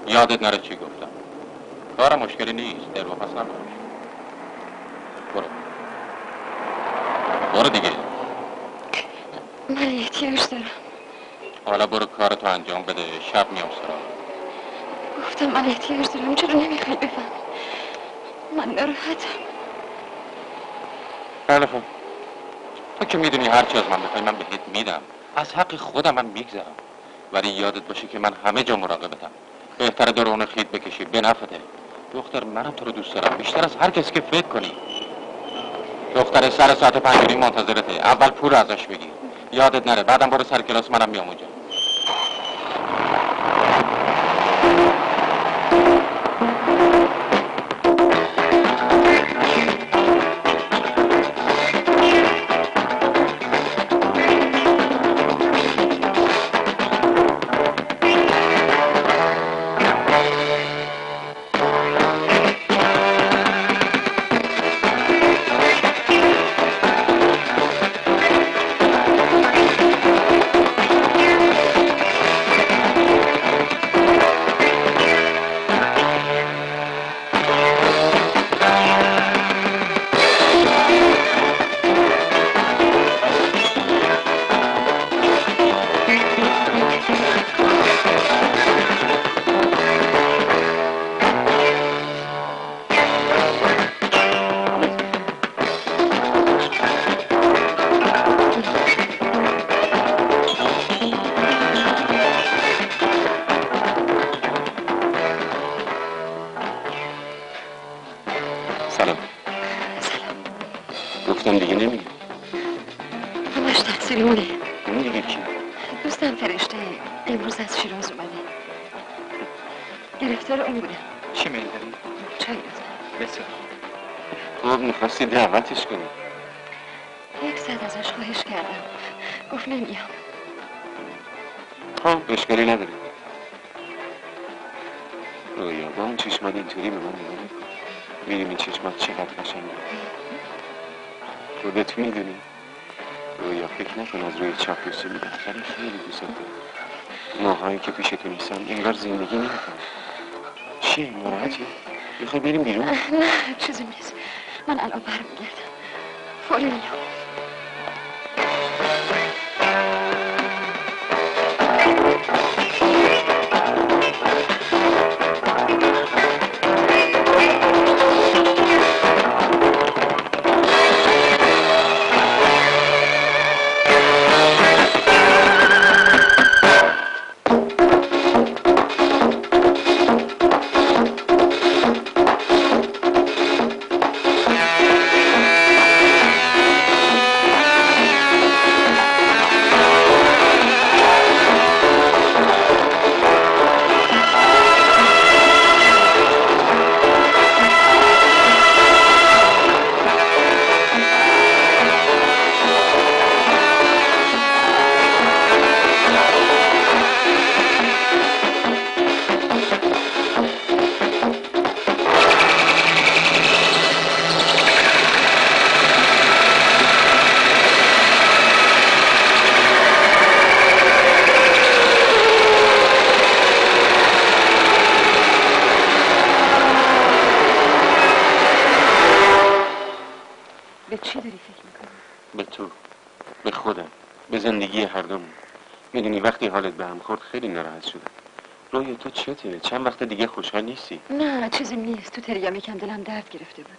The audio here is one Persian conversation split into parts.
یادت نره چی گفتم. کارم مشکلی نیست، در واپس نباش. برو دیگه. من احتیاج دارم. حالا برو کارتو انجام بده، شب میام سراغ. گفتم من احتیاج دارم، چرا نمیخوای بفهم؟ من ناراحتم. خیلی خوب، تو که میدونی هرچی از من بخوای من بهت میدم. از حق خودم من میگذرم، ولی یادت باشه که من همه جا مراقبتم. بهتره درون خید بکشی، به نفته. دختر منم تو رو دوست دارم بیشتر از هر کسی که فکر کنی. دختر سر ساعت 5 منتظرته. اول پول ازش بگیر، یادت نره. بعدم برو سر کلاس، منم میام اونجا. گفتم دیگه نمیگم. همش تقصیر اونه. اون دیگه کی؟ دوستم فرشته امروز از شیراز اومده. گرفتار اون بودم. چی میل داری؟ چای لطفا. بسیار. تو میخواستی دعوتش کنی. 1 ساعت ازش خواهش کردم، گفت نمیام. خب اشکالی نداره. رویا با اون چشمات اینطوری به من نگاه میکنی. میدونی این چشمات چقدر قشنگه. خودت میدونی. رویا فکر نکن از روی چاپلوسی میدم، ولی خیلی دوست دارم. ماهایی که پیش تو نیستم انگار زندگی نمیکنم. چیه ناراحتی؟ میخوای بریم بیرون؟ نه چیزی نیست، من الان برمیگردم، فوری میام. به چی داری فکر میکنی؟ به تو، به خودم، به زندگی هر دومون. میدونی وقتی حالت به هم خورد خیلی ناراحت شدم. رویا تو چته؟ چند وقت دیگه خوشحال نیستی؟ نه چیزی نیست، تو تریام یکم دلم درد گرفته بود.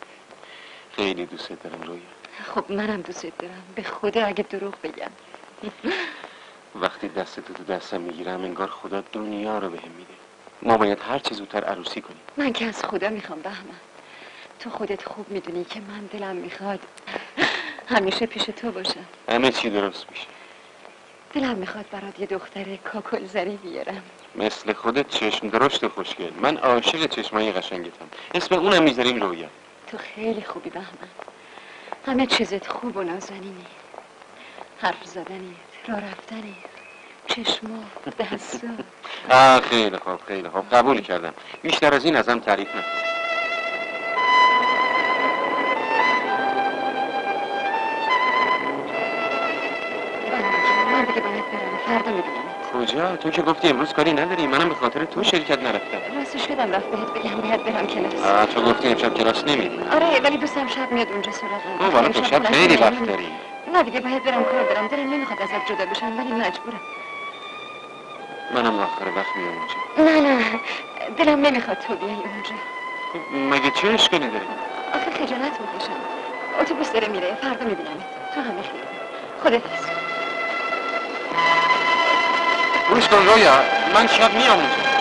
خیلی دوست دارم رویا. خب منم دوست دارم، به خدا اگه دروغ بگم. وقتی دستتو تو دستم میگیرم انگار خدا دنیا رو بهم میده. ما باید هر چه زودتر عروسی کنیم. من که از خدا میخوام بهمن. تو خودت خوب میدونی که من دلم میخواد همیشه پیش تو باشم. همه چی درست میشه. دلم میخواد برات یه دختر کاکل زری بیارم. مثل خودت چشم درشت و خوشگل. من عاشق چشمای قشنگتم. اسم اونم میذاریم رویا. تو خیلی خوبی بهمن. همه چیزت خوب و نازنینی. حرف زدنیت، راه رفتنیت، چشمات، دستات. خیلی خوب خیلی خوب، قبول کردم. بیشتر از این ازم تعریف نکن. من دیگه باید برم، فردا میبینمت. کجا؟ تو که گفتی امروز کاری نداری. منم به خاطر تو شرکت نرفتم. راستش یادم رفت بهت بگم باید برم کلاس. تو گفتی امشب کلاس نمیری. آره ولی دوستم شب میاد اونجا سراغم. والا تو شب خیلی وقت داری. نه دیگه باید برم کار دارم. دلم نمیخواد ازت جدا بشم ولی مجبورم. منم آخر وقت میام اونجا. نه دلم نمیخواد تو بیای اونجا. مگه چه اشکالی داره؟ آخه خجالت میکشم. اتوبوس داره میره فردا میبینمت. تو همه خیلی خدافظ. گوش کن رویا، من شب میام اونجا.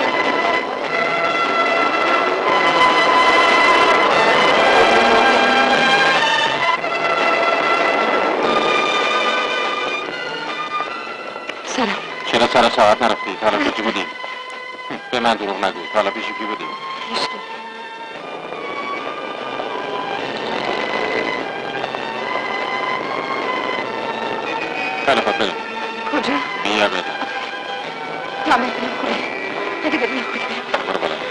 سلام. چرا سر ساعت نرفتی؟ تا حالا پیشی بودیم. به من دروغ نگو. تا حالا پیشی کی بودیم؟ هیچکی. خیلی خوب بریم. کجا؟ بیا بریم. من بریم خونه. اگه بریم خونه بریم. برو بالا.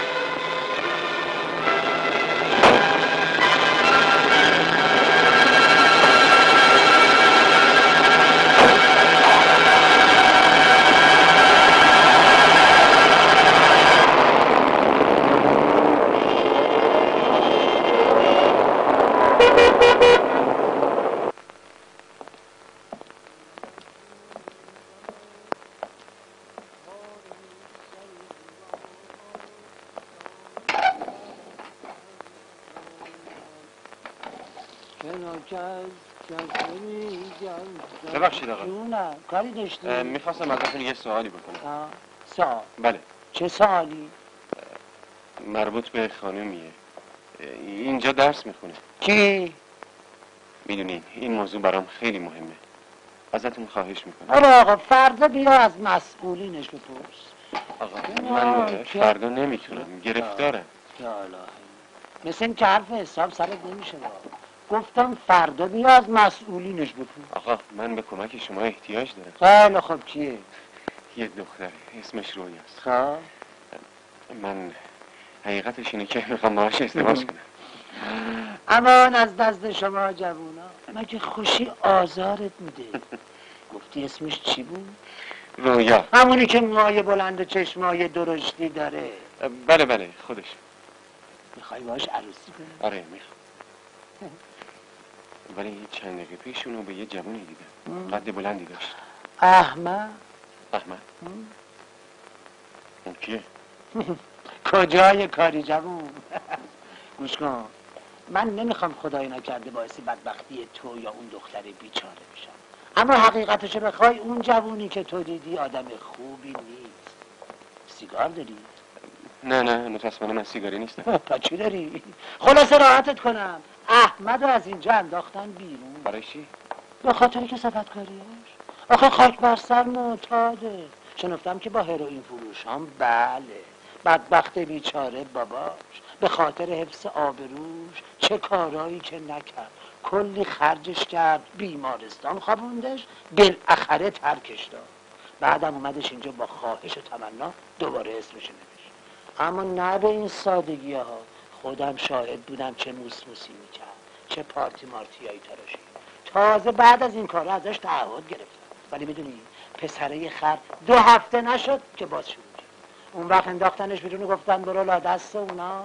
ببخشید آقا. نه کاری داشتی؟ میخواستم ازتون یه سوالی بکنم. سوال؟ بله. چه سوالی؟ مربوط به خانومیه. اینجا درس میخونه. کی؟ میدونین این موضوع برام خیلی مهمه. ازتون خواهش میکنم. آقا فردا بیا از مسئولینش بپرس. آقا من فردا نمیتونم، گرفتارم. یا الهی مثل این که حرف حساب سرت نمیشه. گفتم فردا بیا از مسئولینش بپرس. آقا من به کمک شما احتیاج دارم. خیلی خب کیه؟ یه دختره اسمش رویاست. خب من حقیقتش اینه که میخوام باهاش ازدواج کنم. امان از دست شما جوونا، مگه خوشی آزارت میده؟ گفتی اسمش چی بود؟ رویا. همونی که موهای بلند و چشمای درشتی داره. بله بله خودش. میخوای باش عروسی کنی؟ آره میخوام. ولی چند دقیقه پیش اونو به یه جوونی دیدم. قد بلندی داشت. احمد؟ احمد؟ اون کیه؟ کجای کاری جوون؟ گوش کن، من نمیخوام خدای نکرده باعث بدبختی تو یا اون دختر بیچاره بشم، اما حقیقتشو بخوای اون جوونی که تو دیدی آدم خوبی نیست. سیگار داری؟ نه متاسفانه من سیگاری نیستم. پا چی داری؟ خلاصه راحتت کنم، احمدو از اینجا انداختن بیرون. برای چی؟ به خاطر کثافت کاریش. آخه خاک بر سر معتاده. شنفتم که با هروئین فروشان بله، بدبخت بیچاره باباش به خاطر حفظ آبروش چه کارایی که نکرد، کلی خرجش کرد، بیمارستان خوابوندش، بالاخره ترکش داد. بعدم اومدش اینجا با خواهش و تمنا دوباره اسمش نوشت. اما نه به این سادگی ها. خودم شاهد بودم چه موسموسی میکرد، چه پارتی مارتیایی تراشید. تازه بعد از این کار ازش تعهد گرفتم. ولی میدونی پسره خر 2 هفته نشد که باز شروع کرد. اون وقت انداختنش بیرون و گفتن برو لا دست اونا.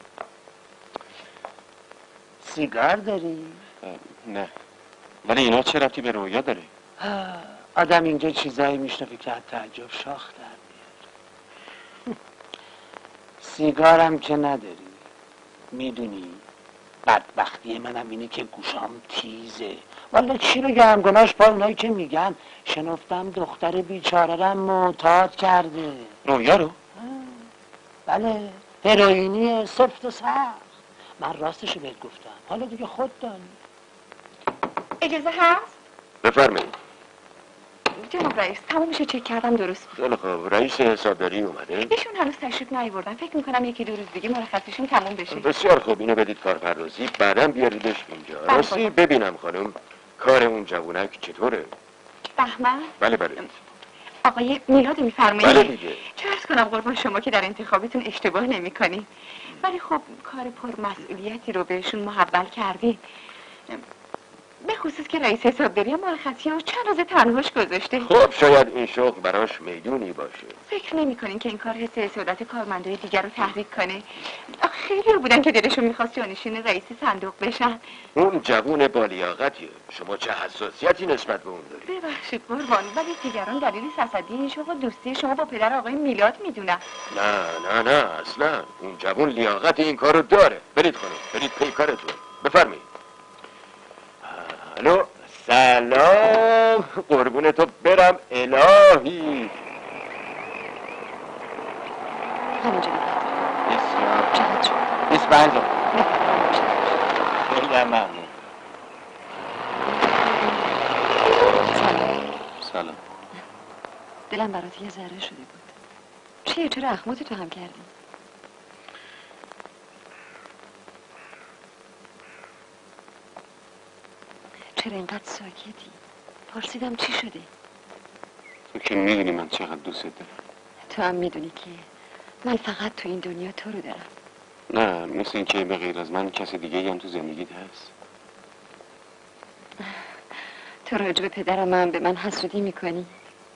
سیگار داری؟ نه ولی اینا چه ربطی به رویا داره؟ آدم اینجا چیزایی میشنفه که از تعجب شاخ در میاد. سیگارم که نداری. میدونی بدبختی منم اینه که گوشام تیزه. والا چی بگم، گناش پا اونایی که میگن. شنفتم دختر بیچاره رم معتاد کرده. رویا رو؟ بله هروئینی سفت و سخت. من راستشو بهت گفتم، حالا دیگه خود دانی. اجازه هست؟ بفرمایید. جناب رئیس تمامش چک کردم درست بود. خیلی خوب. رئیس حسابداری اومده؟ ایشون هنوز تشریف نیاوردن. فکر میکنم 1-2 روز دیگه مرخصیشون تموم بشه. بسیار خوب. اینو بدید کارپردازی، بعدم بیاریدش اینجا. راستی ببینم خانم کار اون جوونک چطوره؟ احمد؟ بله آقای میلاد میفرمایید؟ بله دیگه. چه عرض کنم قربان شما که در انتخابتون اشتباه نمی‌کنی. ولی خب کار پرمسئولیتی رو بهشون محول کردی. به خصوص که رئیس حسابداری هم مرخصی و چند روز تنهاش گذاشته. خب شاید این شغل براش میدونی باشه. فکر نمی‌کنین که این کار حس حسادت کارمندای دیگر رو تحریک کنه؟ خیلی بودن که دلشون می‌خواست جانشین رئیس صندوق بشن. اون جوون با لیاقتیه. شما چه حساسیتی نسبت به اون داری؟ ببخشید قربان، ولی دیگران دلیل حسدی این شغل دوستی شما با پدر آقای میلاد میدونن. نه اصلا اون جوون لیاقت این کارو داره. برید خانم، برید پی کارتون. بفرمایید. الو، سلام. قربون تو برم الهی. همونجا بسیار چقدر شد؟ 25,000. خیلی ممنون. سلام. دلم برات یه ذره شده بود. چیه؟ چرا اخماتو تو هم کردی؟ چرا اینقدر ساکتی؟ پرسیدم چی شده؟ تو که میدونی من چقدر دوست دارم. تو هم میدونی که من فقط تو این دنیا تو رو دارم. نه، مثل این که به غیر از من کسی دیگه هم تو زندگیت هست. تو راجع به پدرم هم به من حسودی میکنی؟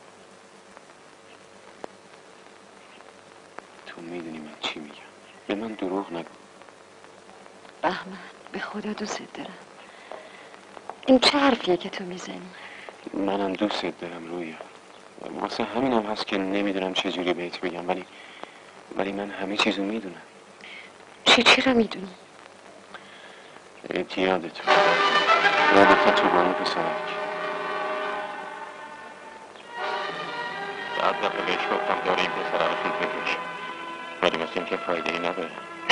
تو میدونی من چی میگم. به من دروغ نگو. بهمن، به خدا دوست دارم. این چه حرفیه که تو میزنی؟ منم دوست دارم رویا. واسه همینم هست که نمیدونم چجوری بهت بگم، ولی من همه چیزو میدونم. چی رو میدونی؟ اعتیادت رابطه تو با اون پسرک. بعد دفعه بهش گفتم داره این پسر رو خیلی بکش، ولی مثل این که فایده ای نداره.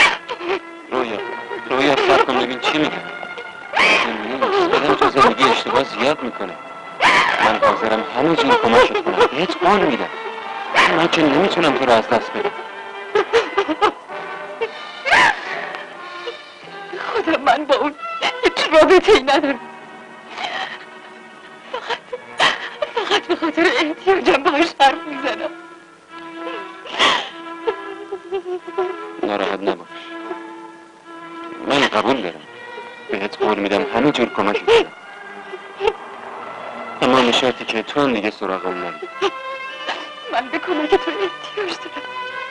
رویا سب کن ببین چی میگم. آدم تو زندگی اشتباه زیاد میکنه. من حاضرم همه جور کمکت کنم، بهت قول میدم. من که نمیتونم تو رو از دست بدم. خدا من با اون هیچ رابطه ای ندارم. فقط به خاطر احتیاجم باهاش حرف میزنم. ناراحت نباش، من قبول دارم. بهت قول میدم همه جور کمکت کنم، اما به شرطی که تو هم دیگه سراغم نری. من به کمک تو احتیاج دارم.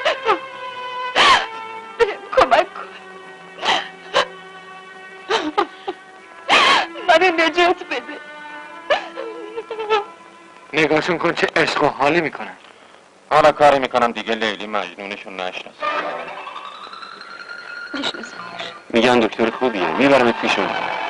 بهم کمک کن. منو نجات بده. نگاهشون کن چه عشق و حالی میکنن. حالا کاری میکنم دیگه لیلی مجنونشون نشناسه. نشناسمش. میگن دکتر خوبیه، میبرمت پیشون.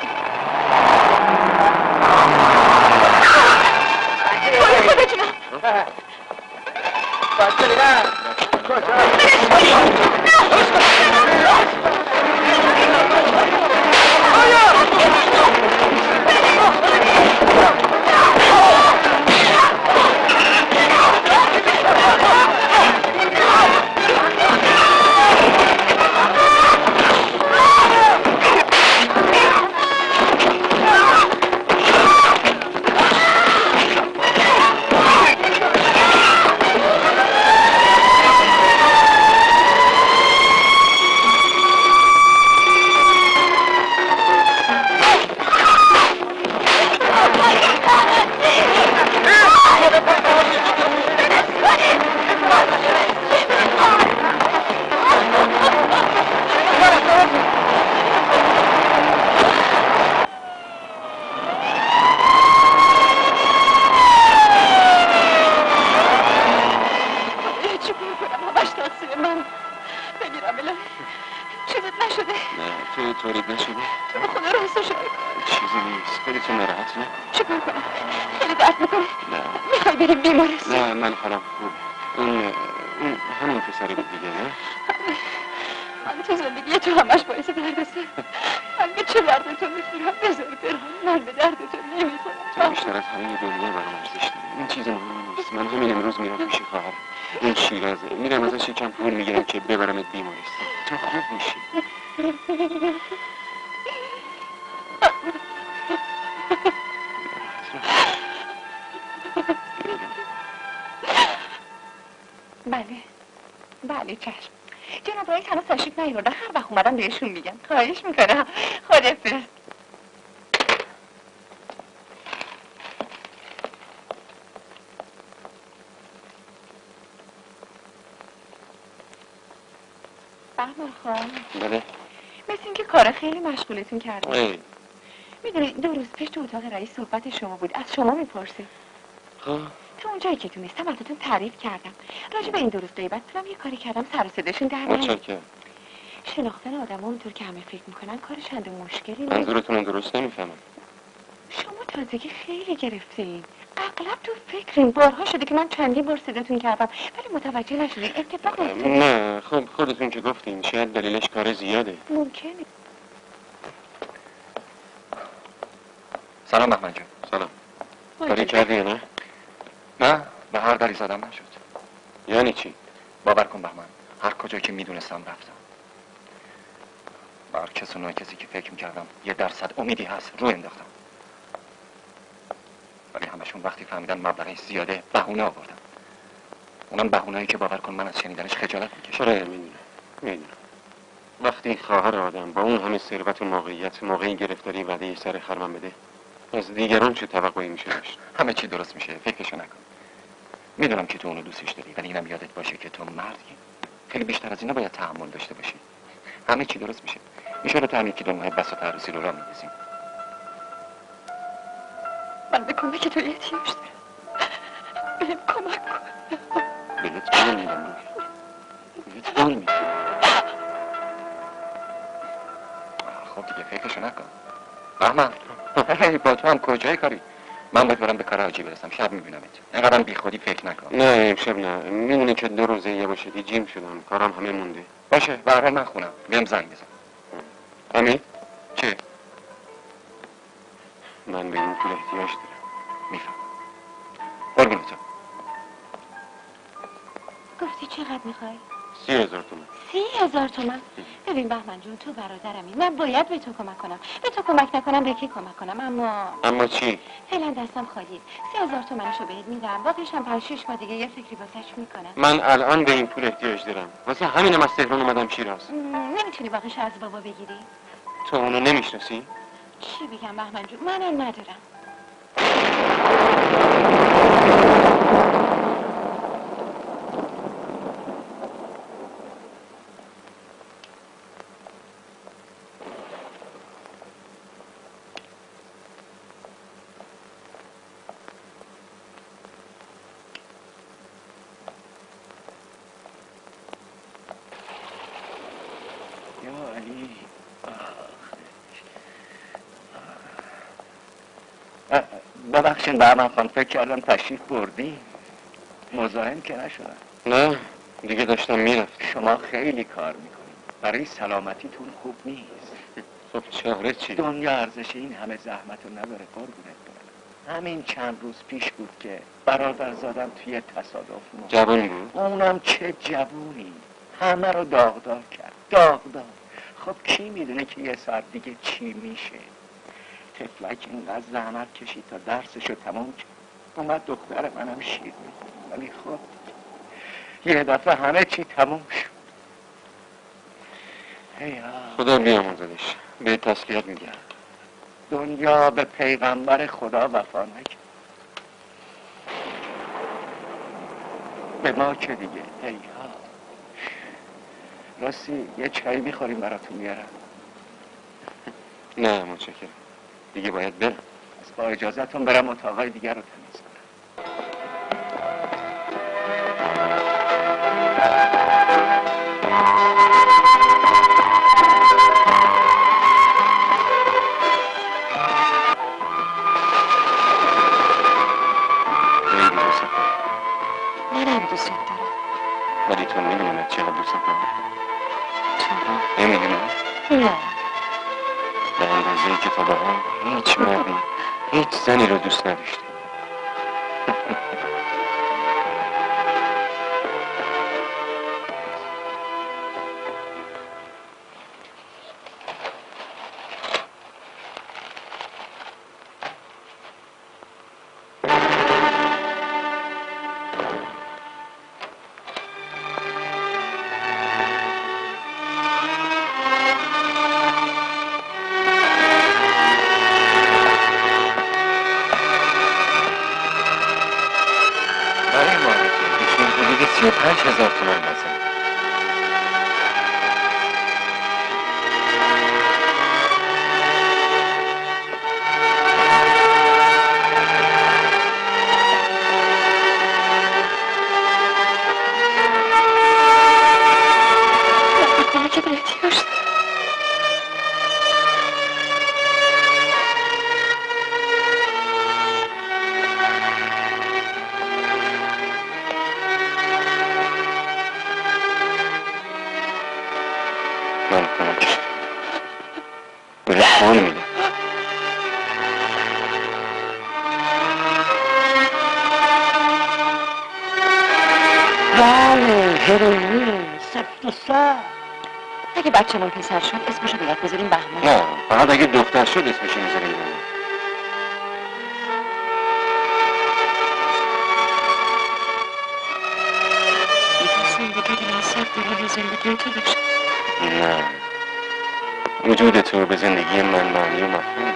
بله چشم. جناب رئیس هنوز تشریف نیاوردن، هر وقت اومدن بهشون میگم. خواهش میکنم. خداحافظ. بهمن خان بله. مثل اینکه کار خیلی مشغولتون کرده. ای میدونی 2 روز پیش تو اتاق رئیس صحبت شما بود، از شما میپرسه. خب تو اونجایی که تونستم ازتون تعریف کردم. راجع به این 2 روز غیبت تونم یه کاری کردم سر و صداشون در نیاد. متشکرم. شناختن آدم‌ها اونطور که همه فکر میکنن کار چند مشکلی نیست. منظورتون درست نمیفهمم. شما تازگی خیلی گرفته‌این. اغلب تو فکرین. بارها شده که من چندین بار صداتون کردم ولی متوجه نشدین. اتفاق افتاد. نه خب خودتون که گفتین شاید دلیلش کار زیاده. ممکنه. سلام بهمن جون. سلام. کاری کردی یا نه؟ نه به هر دری زدم نشد. یعنی چی؟ باور کن بهمن هر کجا که میدونستم رفتم. بر کسی که فکر میکردم 1% امیدی هست رو انداختم. ولی همشون وقتی فهمیدن مبلغش زیاده بهونه آوردن. اونم بهونه‌ای که باور کن من از شنیدنش خجالت میکشم. آره میدونم. وقتی خواهر آدم با اون همه ثروت و موقعیت موقعی گرفتاری وعده سر خرمن بده از دیگران چه توقعی میشه داشت؟ همه چی درست میشه، فکرشو نکن. میدونم که تو اونو دوستش داری ولی اینم یادت باشه که تو مردی. خیلی بیشتر از اینا باید تحمل داشته باشی. همه چی درست میشه. میشه تا همین که 2 ماه بساط عروسی رو راه میندازیم. من به کمک تو احتیاج دارم. بهم کمک کن. بهت قول میدم روی. بهت قول میدم. خب دیگه فکرشو نکن. بهمن با تو هم کجای کاری؟ من باید برم به کار حاجی برسم. شب میبینمت. اینقدرم بی خودی فکر نکن. نه امشب نه. میدونی که 2 روزه یه باشدی جیم شدم. کارم همه مونده. باشه به هر حال من خونم. بهم زنگ بزن. همین؟ چه؟ من به این پول احتیاج دارم. میفهم. قربون تو. گفتی چقدر میخوای؟ 30,000 تومان. 30,000 تومان. ببین بهمن جون تو برادرمی. من باید به تو کمک کنم. به تو کمک نکنم به کی کمک کنم؟ اما چی؟ فعلا دستم خالیه. 30,000 تومنشو بهت میدم. باقیش هم 5-6 ماه دیگه یه فکری واسش میکنم. من الان به این پول احتیاج دارم. واسه همینم از تهران اومدم شیراز. نمیتونی باقیشو از بابا بگیری؟ تو اونو نمیشناسی؟ چی بگم بهمن جون؟ منم ندارم. ببخشید بهمن خان فکر کردم تشریف بردی. مزاحم که نشدم. نه دیگه داشتم میرفت. شما خیلی کار میکنید. برای سلامتیتون خوب نیست. خب چاره چی؟ دنیا ارزش این همه زحمت رو نداره قربونت برم. همین چند روز پیش بود که برادرزادم توی تصادف مرد. جوان بود؟ اونم چه جوونی. همه رو داغدار کرد. داغدار. خب کی میدونه که یه ساعت دیگه چی میشه؟ تفلک اینقدر زحمت کشید تا درسشو تمام کرد. اومد دختر منم شیر میخورد. ولی خب یه دفعه همه چی تموم شد. خدا بیامرزدش. به تسلیت میگم. دنیا به پیغمبر خدا وفا نکرد. به ما که دیگه. راستی یه چای میخوریم براتون میارم. نه متشکرم. دیگه باید برم. از با اجازهتون برم اتاقای دیگر رو تمیز کنم. منم دوست دارم. ولی تو میدونی من چقدر دوست دارم. تو؟ نمیدونی؟ نه. به اندازه‌ای که تا به حال هیچ مردی هیچ زنی رو دوست نداشته. خودم کمکش بهش قول میدم. بله هروئین سفت و سخت. اگه بچه من پسر شد اسمشو باید بذاریم بهمن. نه فقط اگه دختر شد اسمش میذاریم بهمن. میتونستم بگید این سخت دارم زندگی تو بشه. نه وجود تو به زندگی من معنی و مفهوم.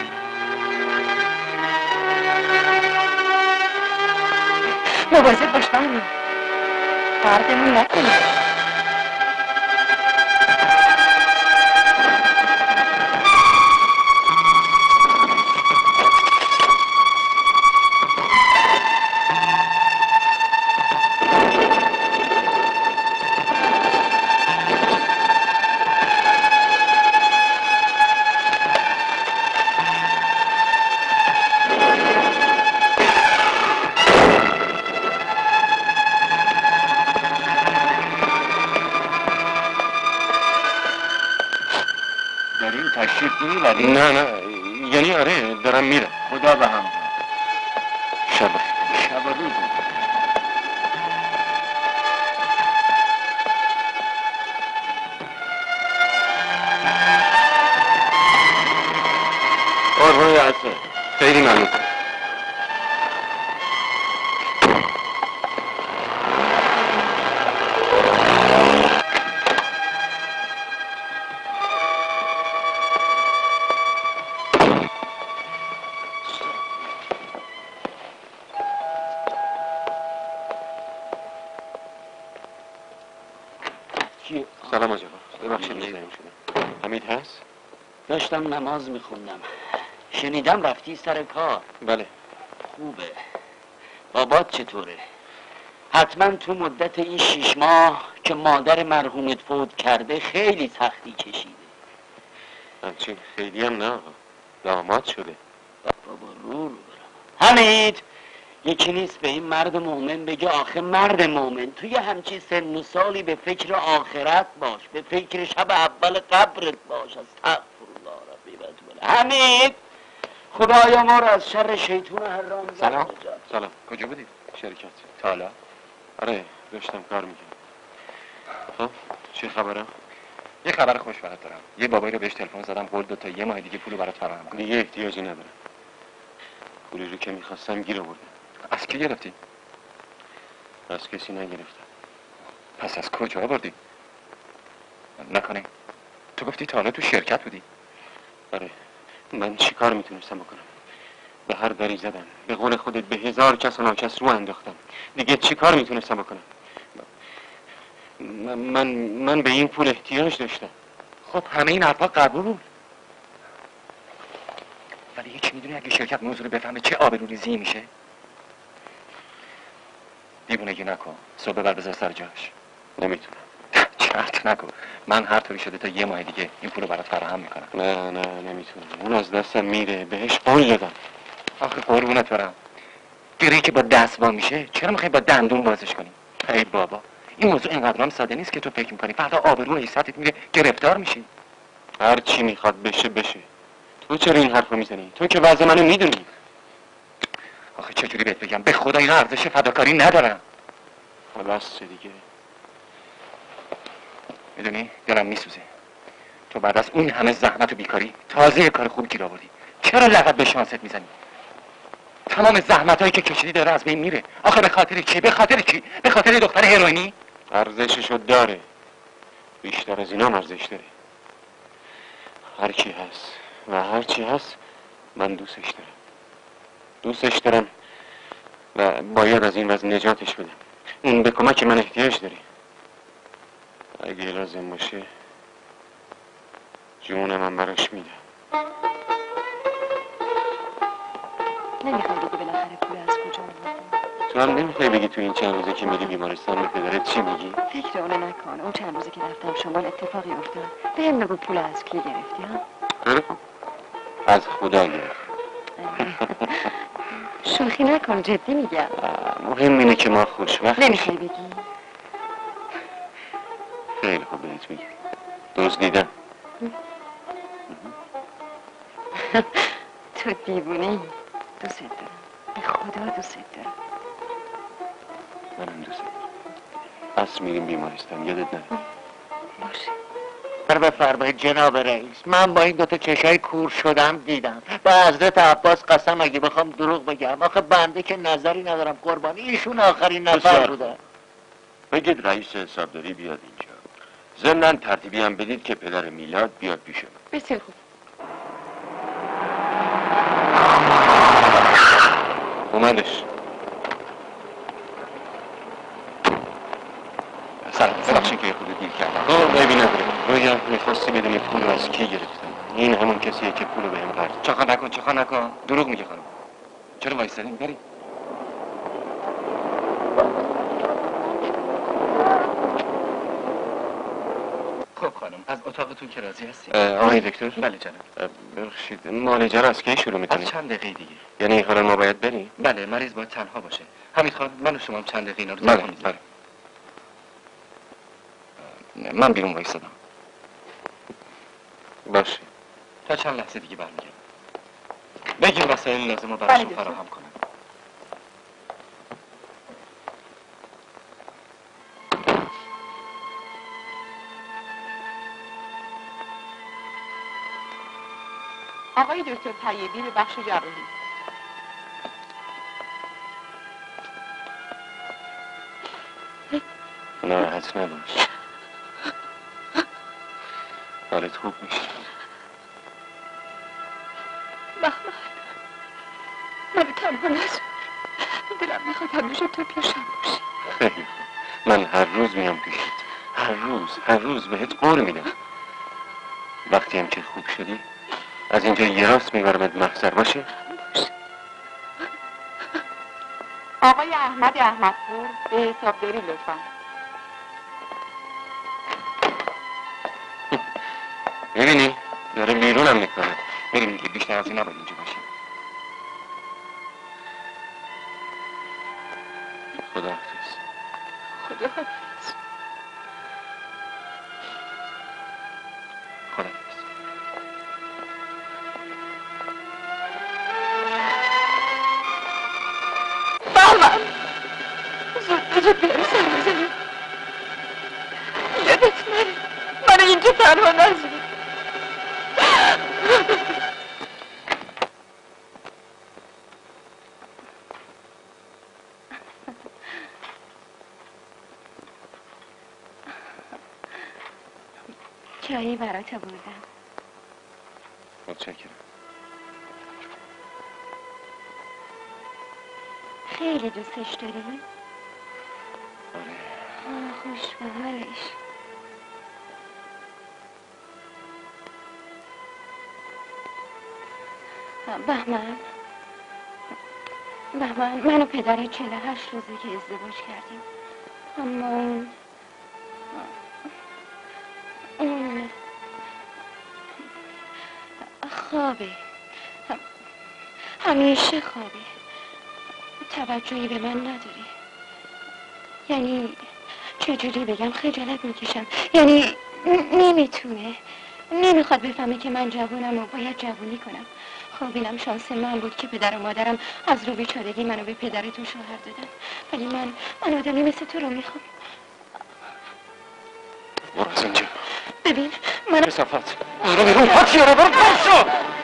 مواظب باش بهمن، دردمون نکنی. نه یعنی آره دارم میرم. خدا به هم شب روز قربان عزیزم خیلی ممنون. سلام آجا ببخشید زنگ شدم. حمید هست؟ داشتم نماز میخوندم، شنیدم رفتی سر کار. بله. خوبه. بابات چطوره؟ حتما تو مدت این 6 ماه که مادر مرحومت فوت کرده خیلی سختی کشیده. همچین خیلی هم نه، داماد شده. بابا رو برم. حمید یکی نیست به این مرد مومن بگه آخه مرد مومن توی همچی سن و سالی به فکر آخرت باش، به فکر شب اول قبرت باش. استغفرالله ربی و اتوب الیه. حمید خدایا ما رو از شر شیطون حرام زد. سلام کجا بودی؟ شرکت تالا؟ آره داشتم کار میکنم. خب چه خبره؟ یه خبر خوش برات دارم. یه بابایی رو بهش تلفن زدم قول داد تا 1 ماه دیگه پولو برات فراهم کنه. دیگه احتیاجی ندارم. پولی رو که میخواستم گیر آوردم. از کی گرفتی؟ از کسی نگرفتم. پس از کجا آوردی؟ نکنه تو گفتی تا حالا تو شرکت بودی؟ آره من چی کار میتونستم بکنم؟ به هر دری زدم، به قول خودت به 1000 کس و ناکس رو انداختم. دیگه چی کار میتونستم بکنم؟ من به این پول احتیاج داشتم. خب همه این حرفا قبول، ولی یکی میدونی اگه شرکت موضوع رو بفهمه چه آبروریزی میشه؟ دیوونگی نکن، صبح ببر بذار سر جاش. نمیتونم. چرت نکن، من هر طوری شده تا 1 ماه دیگه این پولو برات فراهم میکنم. نه نمیتونم، اون از دستم میره. بهش قول دادم. آخه قربونت برم، گری که با دست وا میشه چرا میخوای با دندون بازش کنی؟ ای بابا این موضوع اینقدر هم ساده نیست که تو فکر میکنی. فردا آبرو و حیثیتت میره گرفتار میشی. هر چی میخواد بشه. تو چرا این حرفو میزنی؟ تو که وضع منو میدونی. آخه چجوری بهت بگم؟ به خدا اینا ارزش فداکاری ندارن. خلاص دیگه. میدونی دلم میسوزه تو بعد از اون همه زحمت و بیکاری تازه یه کار خوب گیر آوردی. چرا لغت به شانست میزنی؟ تمام زحمتایی که کشیدی داره از بین میره. آخه به خاطر چی؟ به خاطر دختر هروئینی؟ ارزششو داره، بیشتر از اینا ارزش داره. هر کی هست و هر چی هست من دوستش دارم و باید از این وضع نجاتش بدم. اون به کمک من احتیاج داره. اگه لازم باشه جون من براش میدم. نمیخوای بگی بالاخره پول از کجا آوردی؟ تو هم نمیخوای بگی تو این چند روزه که میری بیمارستان به پدرت چی میگی؟ فکر اونو نکن. اون چند روزه که رفتم شمال اتفاقی افتاد. بهم بگو پول از کی گرفتی ها؟ از خدا گرفت. شوخی نکن، جدی میگم. مهم اینه که ما خوشبخت نمیخوای بگی؟ خیلی خوب بهت میگم. دزدیدم. تو دیوونه دوست دارم، به خدا دوست دارم. منم دوست دارم. پس میریم بیمارستان، یادت نره. باشه. بفرمایید جناب رئیس، من با این دوتا چشای کور شدم دیدم. به حضرت عباس قسم اگه بخوام دروغ بگم، آخه بنده که نظری ندارم قربانی، ایشون آخرین نفر بوده. بگید رئیس حسابداری بیاد اینجا. ضمناً ترتیبی هم بدید که پدر میلاد بیاد پیش من. بسیار خوب. اومدش. سلام، ببخشید که خود دیر کردم. عیبی نداره. رویا میخواستی بدونی پول رو از کی گرفتم. این همون کسیه که پول رو بهم پرد. چخا نکن. دروغ میگه خانم. چرا وایسادین؟ بریم. خب خانم، از اتاقتون که راضی هستید؟ آقای دکتر؟ بله جناب. ببخشید، معالجه رو از کی شروع میکنی؟ از چند دقیقه دیگه. یعنی حالا ما باید بریم؟ بله، مریض باید تنها باشه. حمید خان، من و شما هم چند دقیقه اینا رو بله، تنها میذارم. من بیرون وایسادم. باشه. تا چند لحظه دیگه برمیگردم. بگیر وسایل لازم رو براشون فراهم کنم. آقای دکتر طیبی به بخش جراحی. ناراحت نباش. حالت خوب میشه. بهمن، منو تنها نذار. دلم میخواد همیشه تو پیشم باشی. خیلی خوب. من هر روز میام پیشت. هر روز بهت قول میدم. وقتی هم که خوب شدی از اینجا یه راست میبرمت محضر باشه؟ آقای احمدپور به حسابداری لطفا. ببینی؟ داره بیرونم میکنه. بریم دیگه، بیشتر از این نباید اینجا باشیم. خداحافظ. خداحافظ. خداحافظ. بهمن، زود بیاری سر بزنیم. یادت نره منو اینجا تنها نذاری. چایی برات آوردم. متشکرم. خیلی دوستش داری؟ آره. خوش به حالش. بهمن، من و پدر 48 روزه که ازدواج کردیم، اما اون خوابه، همیشه خوابه، توجهی به من نداره. یعنی چجوری بگم، خجالت میکشم، یعنی نمیخواد بفهمه که من جوانم و باید جوونی کنم. خب اینم شانس من بود که پدر و مادرم از رو بیچارگی منو به پدرتون شوهر دادن، ولی من آدمی مثل تو رو میخوام. برو از اینجا. ببین من کثافت. برو بیرون. پاکیاره برو پاشو.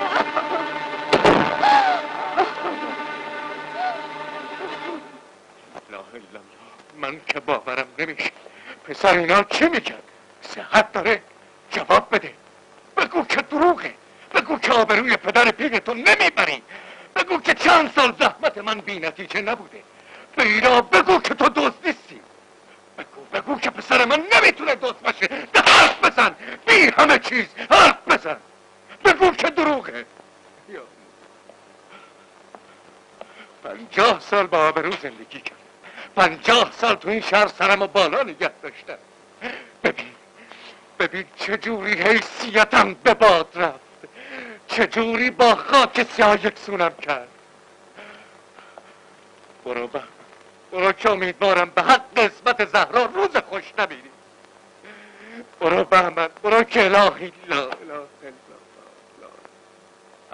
لا اله الا الله، من که باورم نمیشه. پسر اینا چی میگن؟ صحت داره؟ جواب بده. بگو که دروغه. بگو که آبروی پدر پیرتو نمیبری. بگو که چند سال زحمت من بی نتیجه نبوده. بیرا بگو که تو دوست نیستی. بگو که پسر من نمیتونه دوست باشه. حرف بزن، بی همه چیز حرف بزن. بگو که دروغه. 50 سال با آبرو زندگی کردم. 50 سال تو این شهر سرمو بالا نگه داشتم. ببین چجوری حیثیتم به باد رفت، چجوری با خاک سیاه یکسونم کرد. برو که امیدوارم به حق قسمت زهرا روز خوش نبینی. برو بهمن، برو که الهی لا اله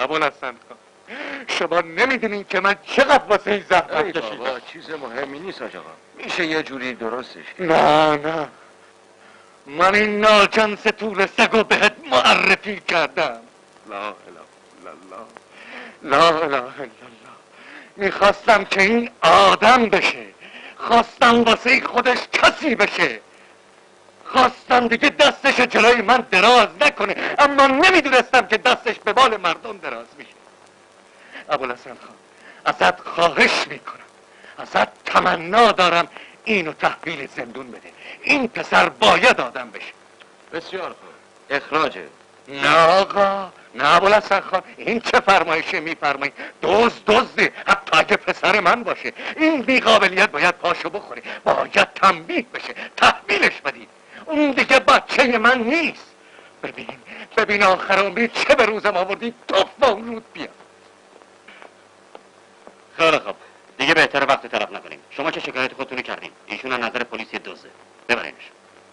ابوالحسن خان، شما نمیدونین که من چقدر واسه این زحمت کشیدم. بابا چیز مهمی نیست آقا، میشه یه جوری درستش. نه من این ناجنس طول سگو بهت معرفی کردم. لا اله الا الله، لا اله الا الله. میخواستم که این آدم بشه، خواستم واسه خودش کسی بشه، خواستم دیگه دستش جلوی من دراز نکنه، اما نمیدونستم که دستش به بال مردم دراز میشه. ابوالحسن خان، ازت خواهش میکنم، ازت تمنا دارم اینو تحویل زندون بده. این پسر باید آدم بشه. بسیار خوب، اخراجه. نه آقا، نه ابوالحسن خان، این چه فرمایشه میفرمایی؟ دزده، حتی اگه پسر من باشه. این بیقابلیت باید پاشو بخوره، باید تنبیه بشه، تحویلش بدید. اون دیگه بچه من نیست. ببین آخر امید چه به روزم آوردی، توف با اون رود بیا. خیلی خوب، دیگه بهتره وقت تلف نکنیم. شما چه شکایت خودتونو کردین؟ ایشون از نظر پلیس دزده، ببرینش.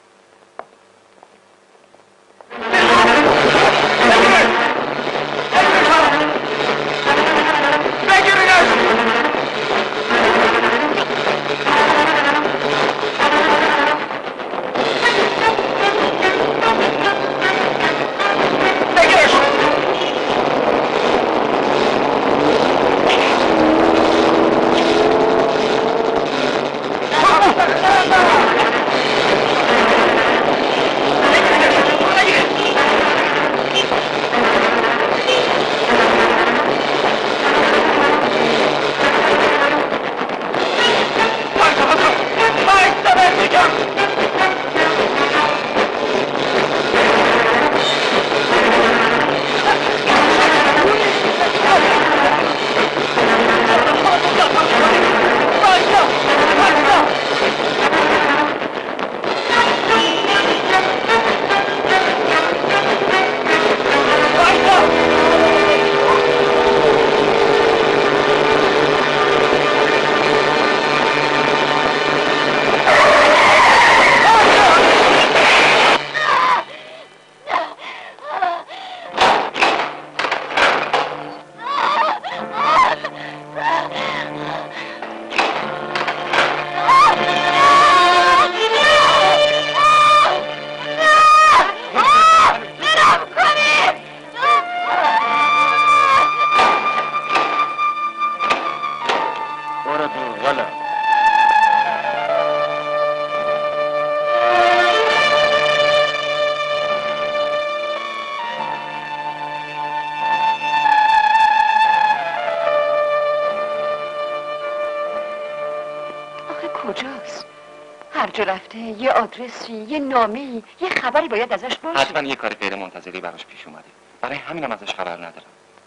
رفته یه آدرسی، یه نامه‌ای، یه خبری باید ازش باشه. حتما یه کار غیر منتظری براش پیش اومده، برای همینم ازش خبر ندارم.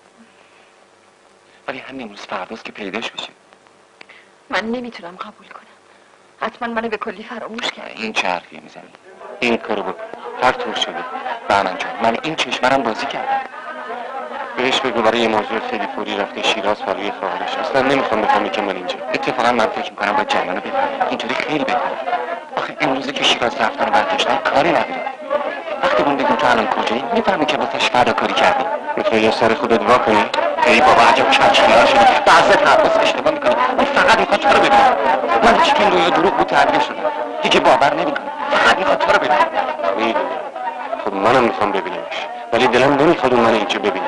ولی همین امروز فرداست که پیداش بشه. من نمیتونم قبول کنم. حتما منو به کلی فراموش کرد. این چه حرفیه میزنی؟ این کارو بکن، هر طور شده. بهمن جان، من این چشمرم بازی کردم. بهش بگو برای یه موضوع خیلی فوری رفته شیراز برای خواهرش. اصلا نمیخوام بفهمی که من اینجا. اتفاقا من فکر میکنم باید جریان رو بفهمم. اینطوری خیلی بهتره. آخه امروزه که شیراز رفتن و برداشتن کاری نداره. وقتی اون بگیم تو الان کجایی میفهمی که واسش فداکاری کردی. میخوای یه سر خودت وا کنی؟ ای بابا عجب کچخیار شدی. بعضی حرفاش اشتباه میکنی. اون فقط میخواد تو رو ببینه. من هیچ رویا دروغ بود تعبیر شدم. دیگه باور نمیکنم. فقط میخواد تو رو ببینه. میدونم. خب منم میخوام ببینمش. ولی دلم نمیخواد اون منو اینجا ببینه.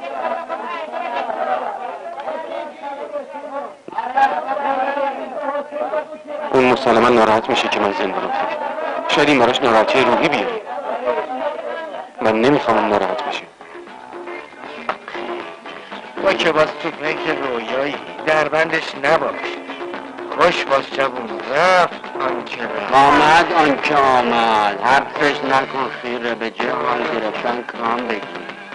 اون مسلما ناراحت میشه که من زندان افتادم. شاید این براش ناراحتی روحی بیاره. من نمیخوام اون ناراحت بشه. با که باز تو پیک رویایی دربندش نباش. خوش باز جوون، رفت آنکه رفت. آمد آنکه آمد. حرفش نکن خیره، به جه حال گرفتن کام بگی.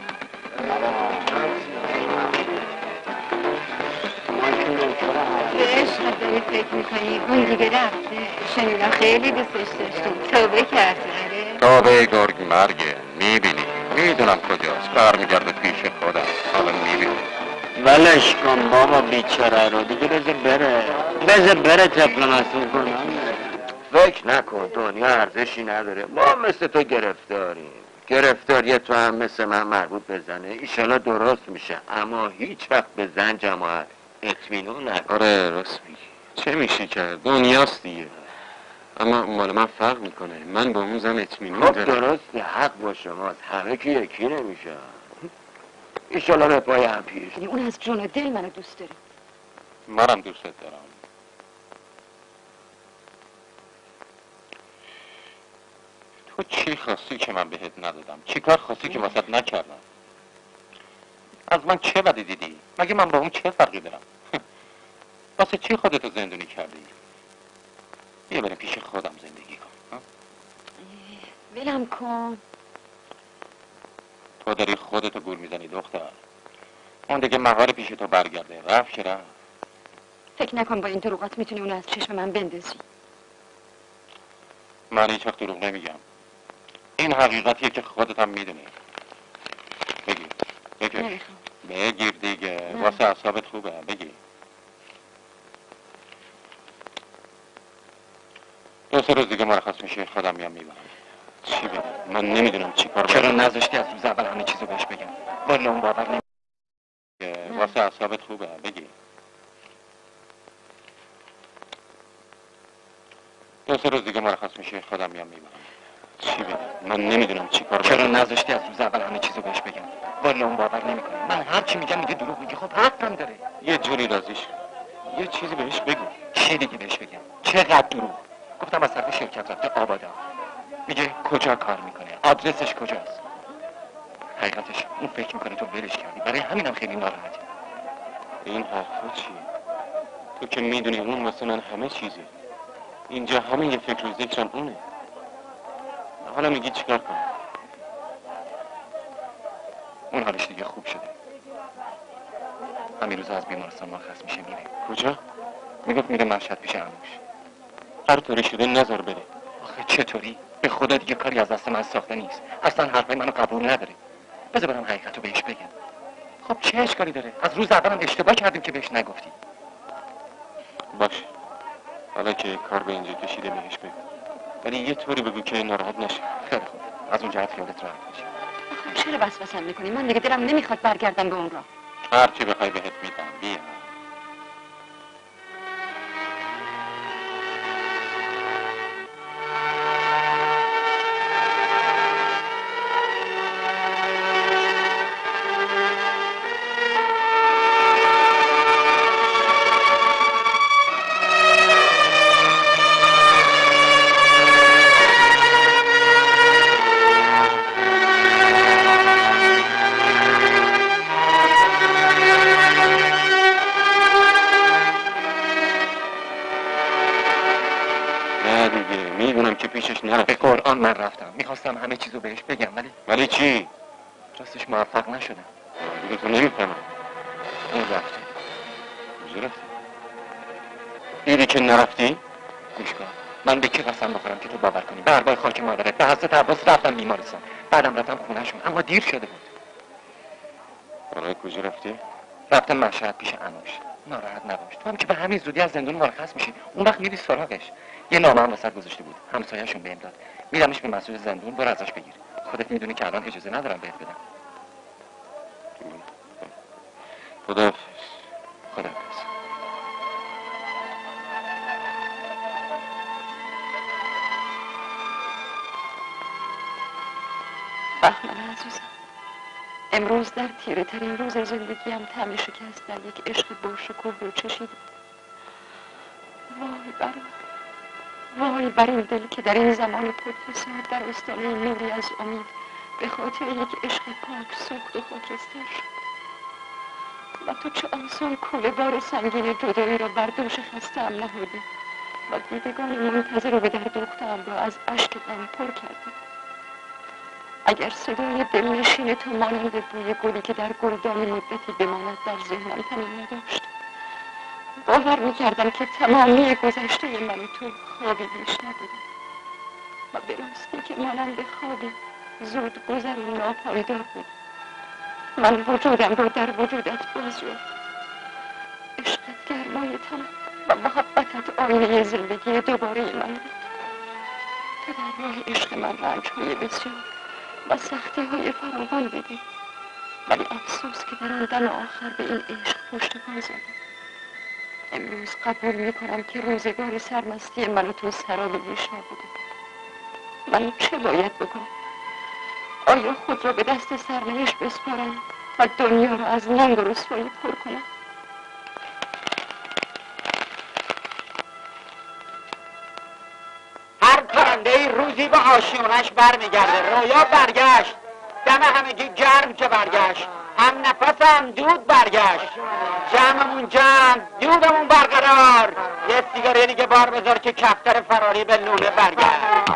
به عشق داری فکر میکنی اون دیگه رفته. شنیدم خیلی دوستش داشتیم. توبه کرده. توبه گرگ مرگه. میبینی میدونم کجاست. برمیگرده پیش خودم. حالا میبینی. ولش کن بابا بیچاره رو دیگه. بذار بره طبق مسئول کنم. فکر نکن، دنیا ارزشی نداره. ما مثل تو گرفتاریم. گرفتاری تو هم مثل من مربوط به زنه، ایشالا درست میشه، اما هیچ وقت به زن جماعت اطمینان نکن. آره راست میگی، چه میشه کرد، دنیاست دیگه. اما مال من فرق میکنه، من با اون زن اطمینان خب دارم. درسته، حق با شماست، همه که یکی نمیشه. ایشالا به پای هم پیش. اون از جون و دل منو دوست داره. منم دوستت دارم. تو چی خواستی که من بهت ندادم؟ چی کار خواستی که واسط نکردم؟ از من چه بدی دیدی؟ مگه من با اون چه فرقی دارم؟ واسه چی خودتو زندونی کردی؟ بیا بریم پیش خودم زندگی کن. ولم کن. تو داری خودتو گول میزنی دختر. اون دیگه مهار پیش تو برگرده، رفت که رفت. فکر نکن با این دروغات میتونی اونو از چشم من بندازی. من هیچ وقت دروغ نمیگم. این حقیقتیه که خودت هم میدونی. بگیر بکش. نمیخوام. بگیر دیگه، نه. واسه اعصابت خوبه. بگیر. 2-3 روز دیگه مرخص میشه، خودم میام میبرم. چی بگم؟ من نمیدونم چی کار چرا نذاشتی از روز اول همه چیزو بهش بگم؟ والا اون باور نمیکنه. واسه اعصابت خوبه. بگیر. 2-3 روز دیگه مرخص میشه، خودم میام میبرم. چی بگم؟ من نمیدونم چی کار چرا نذاشتی از روز اول همه چیزو بهش بگم؟ والا اون باور نمیکنه. من هر چی میگم میگه دروغ میگه. خب حقم داره. یه جوری راضیش یه چیزی بهش بگو. چی دیگه بهش بگم؟ چقدر دروغ؟ گفتم از طرف شرکت رفته آبادا. میگه کجا کار میکنه؟ آدرسش کجاست؟ حقیقتش اون فکر میکنه تو ولش کردی. برای همینم خیلی ناراحتی. این حرفا چیه؟ تو که میدونی اون واسه من همه چیزی. اینجا همه یه فکر و ذکرم اونه. حالا میگی چیکار کنم؟ اون حالش دیگه خوب شده. همین روز از بیمارستان مرخص میشه میره. کجا؟ میگفت میره مشهد پیش عموش. هر طوری شده نظر بره. آخه چطوری؟ به خدا دیگه کاری از دست من ساخته نیست. اصلا حرفای منو قبول نداره. بذار برم حقیقتو بهش بگم. خب چه اشکالی داره؟ از روز اولم اشتباه کردیم که بهش نگفتی. باشه، حالا که کار به اینجا کشیده بهش بگو، ولی یه طوری بگو که ناراحت نشه. خیلی خوب، از اون جهت خیالت راحت باشه. آخه چرا وسوسم میکنی؟ من دیگه دلم نمیخواد برگردم به اون راه. هر چی بخوای بهت میدم. بیا. میدونم که پیشش نرفت. به قرآن من رفتم. میخواستم همه چیزو بهش بگم ولی چی؟ راستش موفق نشدم. دیگه تو نمیفهمم. اون رفته. کجا رفتی؟ دیدی که نرفتی؟ گوش کن. من به کی قسم بخورم که تو باور کنی؟ به ارواح خاک مادرت به حضرت عباس رفتم بیمارستان. بعدم رفتم خونه‌شون، اما دیر شده بود. برای کجا رفتی؟ رفتم مشهد پیش عموش. ناراحت نباش، تو هم که به همین زودی از زندون مرخص میشی. اون وقت میری سراغش. یه نامه هم واسط گذاشته بود، همسایه‌شون بهم داد. میدمش به مسئول زندون، برو ازش بگیر. خودت میدونی که الان اجازه ندارم بهت بدم. خداحافظ. خداحافظ. بهمن عزیزم، امروز در تیره ترین روز زندگیم طعم شکست در یک عشق باشکوه رو چشیدم. وای بر این دل که در این زمان پرفساد در آستانه نوری از امید به خاطر یک عشق پاک سوخت و خاکستر شد. و تو چه آسان کوله بار سنگین جدایی را بر دوش خسته‌ام نهادی و دیدگان منتظر رو به در دوخته‌ام را از اشک غم پر کردی. اگر صدای دلنشین تو مانند بوی گلی که در گلدان مدتی بماند در ذهنم تنین نداشت، باور میکردم که تمامی گذشته من و تو خوابی بیش نبوده و به راستی که مانند خوابی زود گذر و ناپایدار بود. من وجودم رو در وجودت باز یافتم. عشقت گرمای تنم و محبتت آینه زندگی دوباره من بود. تو در راه عشق من رنج‌های بسیار و سختی های فراوان بده، ولی افسوس که در آن دم آخر به این عشق پشت پا زدم. امروز قبول میکنم که روزگار سرمستی من و تو سراب بیشا بوده. من چه باید بکنم؟ آیا خود را به دست سرنوشت بسپارم و دنیا را از ننگ و رسوایی پر کنم؟ هر پرنده روزی به آشیانش برمیگرده. رویا برگشت، دم همگی گرم که برگشت، هم نفسم دود برگشت، جمعمون جمع دودمون برقرار. یه سیگاری دیگه بار بذار که کفتر فراری به لونه برگشت.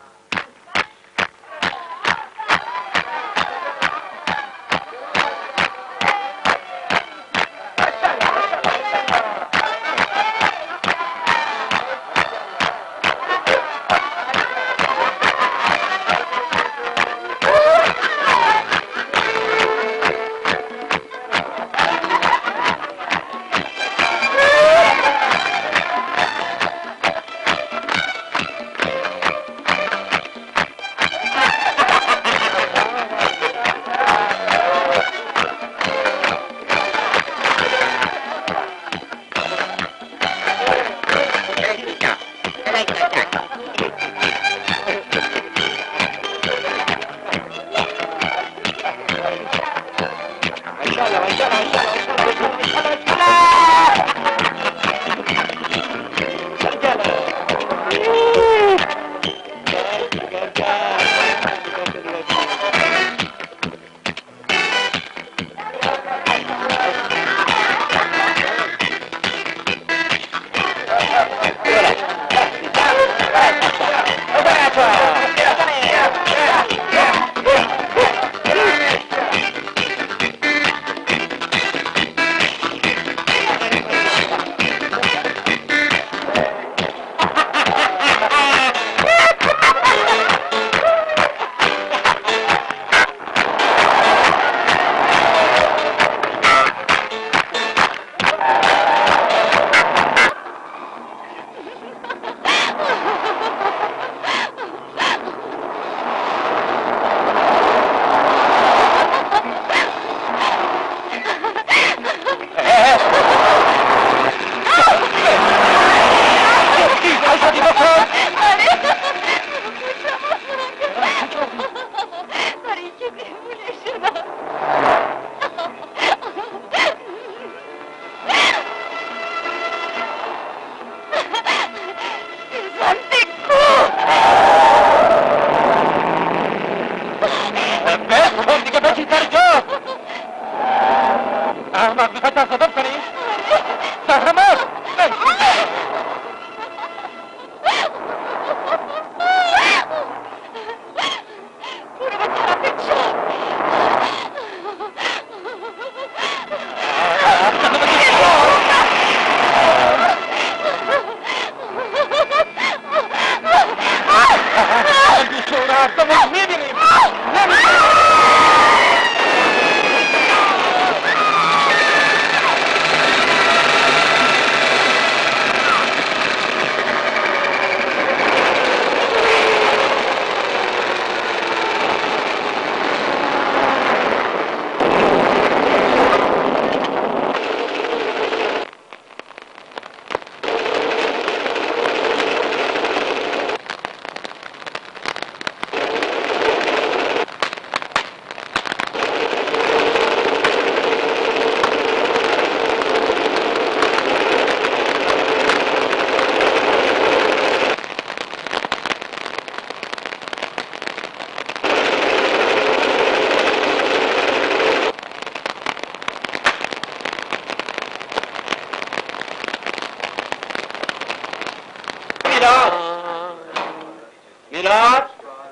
میلاد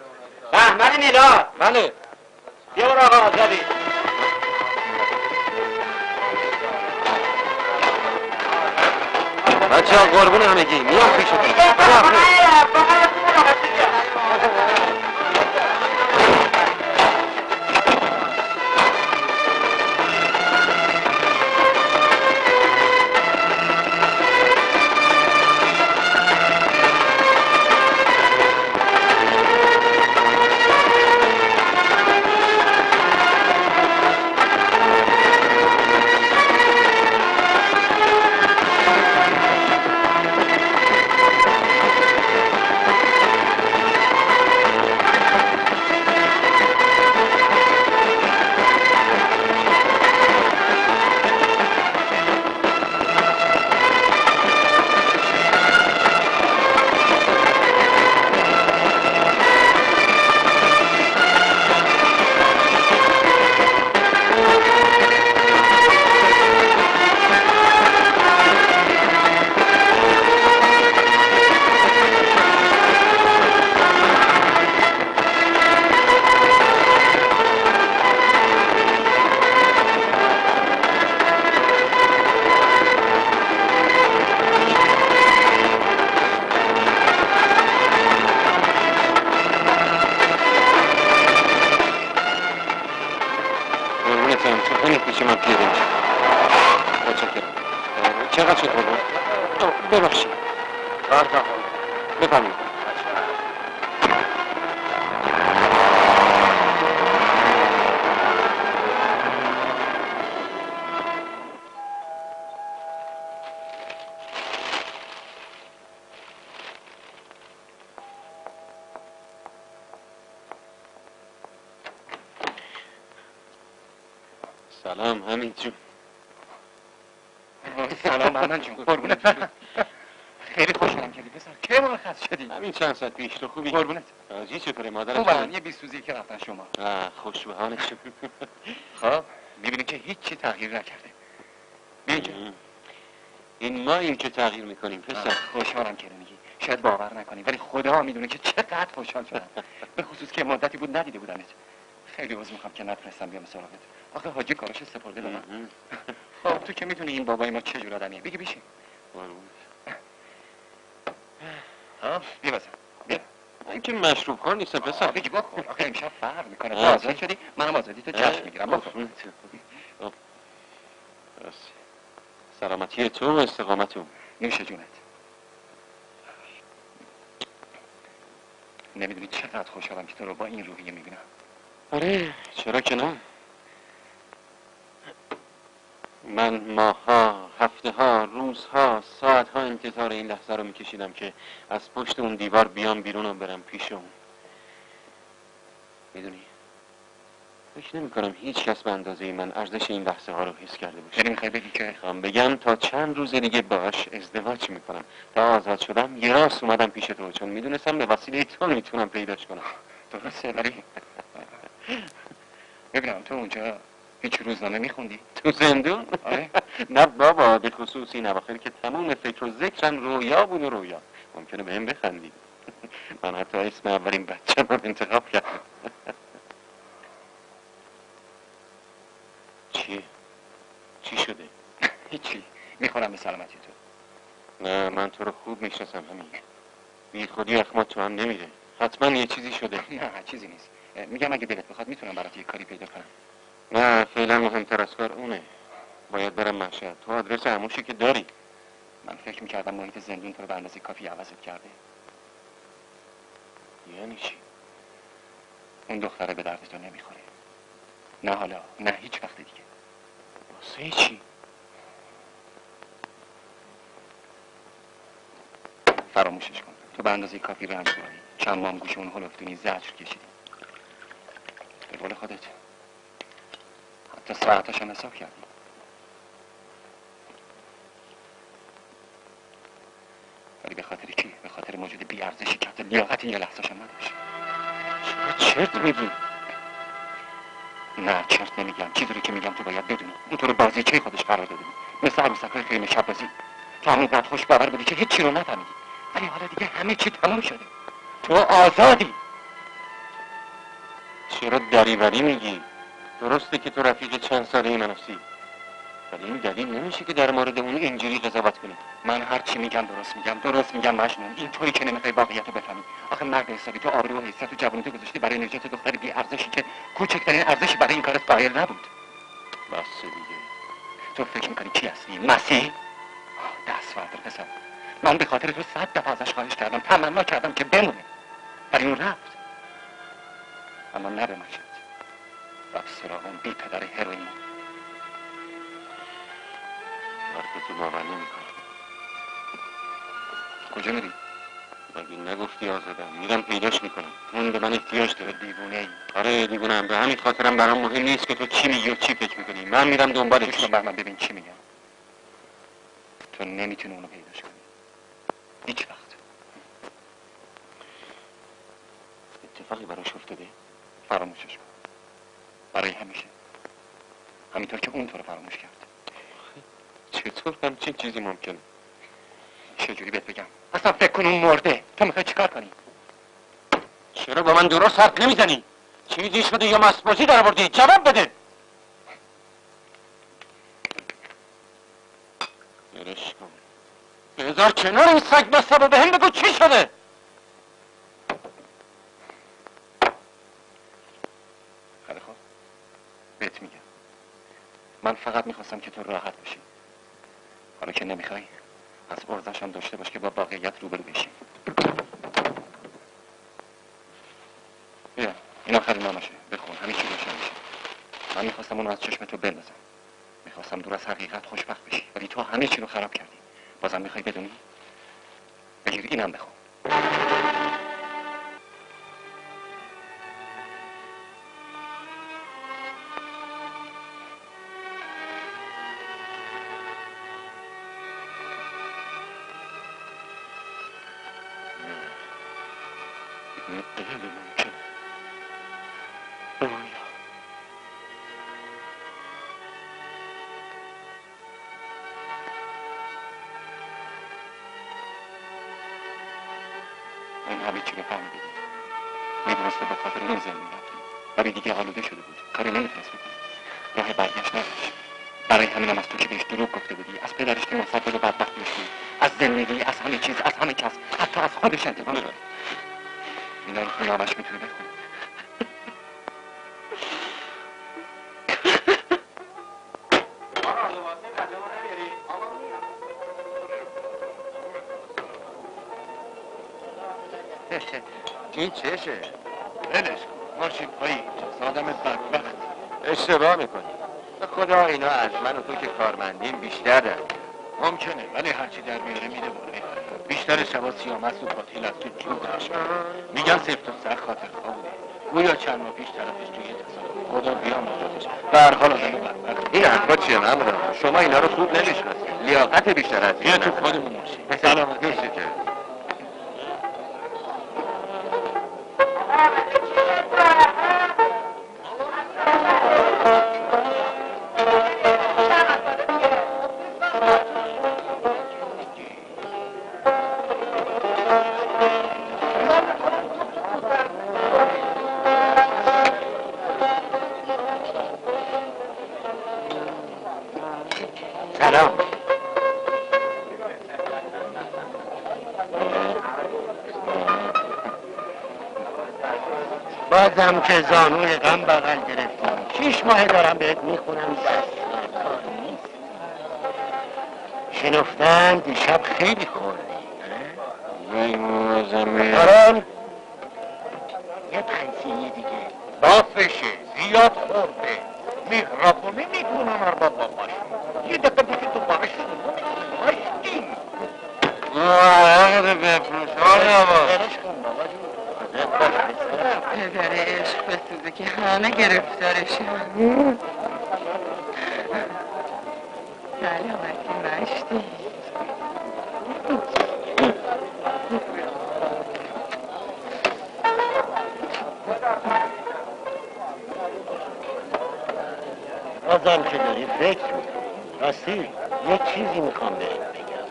بهمن میلاد. بله. بیا برو آقا آزادی. بچه ها قربون همگی میام پیشتون. چقدر چطور بود؟ ببخشید بفرمایید. سلام حمید جون. سلام محمد جون، قربونت برم. خیلی خوشحالم کردی پسر. کی مرخص شدی؟ همین چند ساعت پیش. تو خوبی؟ قربونت. حاجی چطوره؟ مادرت خوبم، یه 20 روزی که رفتن شما. خوش به حالشون. خب میبینی که هیچی تغییر نکرده. اینجا این ما این که تغییر میکنیم پسر. خوشحالم که میگی. شاید باور نکنی ولی خدا میدونه که چقدر خوشحال شدم. به خصوص که مدتی بود ندیده بودمت. خیلی عذر میخوام که نتونستم بیام سراغت. آخه حاجی کارش سپرده به من. خب تو که میدونی این بابای ما چه جور آدمیه. بگی بشین. ها بیا بزن. بیا. من که مشروب خور نیستم پسر. بگی بخور. آخه امشب فرق میکنه. تو آزاد شدی منم آزادی تو جشن میگیرم. بخور. سلامتی تو و استقامتون. نوش جونت. نمیدونی چقدر خوشحالم که تو رو با این روحیه میبینم. آره چرا که نه. من ماه‌ها، هفته‌ها، روزها، ساعت‌ها انتظار این لحظه رو میکشیدم که از پشت اون دیوار بیام بیرون و برم پیش اون. میدونی فکر نمی‌کنم هیچ کس به اندازه من ارزش این لحظه ها رو حس کرده باشه. یعنی میخوای بگی که میخوام بگم تا چند روز دیگه باش ازدواج میکنم. تا آزاد شدم یه راست اومدم پیش تو چون میدونستم به وسیله تو میتونم پیداش کنم. درسته ولی ببینم تو اونجا هیچ روزنامه میخوندی؟ تو زندون؟ آره؟ نه بابا به خصوص این اواخر که تمام فکر و ذکرم رویا بود و رویا. ممکنه بهم بخندی. من حتی اسم اولین بچه‌م رو انتخاب کردم. چی شده؟ هیچی میخورم به سلامتی تو. نه من تو رو خوب میشناسم همین. بی خودی اخمات تو هم نمیره. حتما یه چیزی شده. نه چیزی نیست. میگم اگه دلت بخواد میتونم برات یه کاری پیدا کنم. نه فعلا مهمتر از کار اونه. باید برم مشهد. تو آدرس عموشی که داری. من فکر میکردم محیط زندون تو رو به اندازه کافی عوضت کرده. یعنی چی؟ اون دختره به درد تو نمیخوره. نه حالا نه هیچ وقت دیگه. واسه چی؟ فراموشش کن. تو به اندازه کافی رنج بردی. چند ماه گوش اون هلفتونی زجر کشیدی. به قول خودت حتی ساعتاش هم حساب کردی. ولی به خاطر کی؟ به خاطر موجود بی‌ارزشی که حتی لیاقت یه لحظه‌ش هم نداشت. چرا چرت میگی؟ نه چرت نمیگم. چیزی رو که میگم تو باید بدونی. اون تو رو بازیچه خودش قرار داده بود. مثل عروسک‌های خیمه شب بازی. تو همونقدر خوش باور بودی که هیچی رو نفهمیدی. ولی حالا دیگه همه چی تموم شده. تو آزادی. چرا دریوری میگی؟ درسته که تو رفیق چند ساله من هستی. ولی این دلیل نمیشه که در مورد اون اینجوری قضاوت کنی. من هر چی میگم درست میگم مجنون. این تویی که نمیخوای واقعیت رو بفهمی. آخه مرد حسابی تو آبرو و حیثیت و جوونیت گذاشتی برای نجات دختر بی ارزشی که کوچکترین ارزشی برای این کارت قائل نبود. بس دیگه. تو فکر میکنی کی هستی؟ مسیح؟ دست بردار پسر. من به خاطر تو 100 دفعه ازش خواهش کردم، تمنا کردم که بمونه. ولی اون رفت. اما نه به مشهد. رفت سراغ اون بی پدر هروئین. حرفتو باور نمیکنم. کجا میری؟ مگه نگفتی آزادم؟ میرم پیداش میکنم. اون به من احتیاج داره. دیوونه ای. آره دیوونم. به همین خاطرم برام مهم نیست که تو چی میگی و چی فکر میکنی. من میرم دنبالش. گوش کن بر من ببین چی میگم. تو نمیتونی اونو پیداش کنی. هیچ وقت. اتفاقی براش افتاده؟ فراموشش کن. برای همیشه. همینطور که اون تو رو فراموش کرد. چطور همچین چیزی ممکنه؟ چجوری بهت بگم؟ اصلا فکر کن اون مرده. تو میخوای چیکار کنی؟ چرا با من درست حرف نمیزنی؟ چیزی شده یا مسبازی در آوردی؟ جواب بده. برش کن. بذار کنار این سگ بسته به هم بگو چی شده؟ خیلی خوب. بهت میگم. من فقط میخواستم که تو راحت باشی. حالا که نمیخوای از ارزش هم داشته باش که با واقعیت روبرو بشی. بیا این آخرین نامشه، بخون، همین چی روشن میشه. من میخواستم اونو از چشم تو بندازم، میخواستم دور از حقیقت خوشبخت بشی، ولی تو همه چی رو خراب کردی. بازم میخوای بدونی؟ بگیر اینم بخون. این همه چی رو فهمیدی، میدونسته به خاطر این زمین رفتی، ولی دیگه آلوده شده بود، کاری نمیتونست بکنی، راه برگشت نداشت. برای همینم از تو که بهش دروغ گفته بودی، از پدرش که مصدق بدبخت داشتی، از زندگی، از همه چیز، از همه کس، حتی از خودش انتقام داد. اینا رو تو نامش میتونی بخونی. این چشه؟ ولش کن، ماشین پایی، آدم بدبخت. اشتباه میکنی. به خدا اینا از من و تو که کارمندیم بیشتر دارن. ممکنه، ولی هرچی در میاره میده بالا. بیشتر شبا سیامست و قاتل از تو جون درش میگن سفت و سخت خاطر خواه بوده. گویا چند ماه پیش طرفش توی تصادف خدا بیامرزتش. به هر حال آدم بدبخت. این حرفا چیه مامورا؟ شما اینا رو خوب نمیشناسید. لیاقت بیشتر از بیا تو خودمون ماشین. سلامت میشه که سلام. بازم که زانوی غم بغل گرفتیم. 6 ماه دارم بهت میخونم دستگاه نیست. شنفتن دیشب خیلی خوردی. وای موزمه آرام یه پنسیه دیگه بافشه زیاد خورده مهربونی میکنن ارباب باباش. یه دقیقه بشی تو بارشون ماشتی عقد بفروش آقا برش کن بابا جون. پدر عشق بسوزه که همه گرفتارشن. سلامتی مشتی. بازم که داری فکر میکنی. راستی یه چیزی میخوام بهت بگم.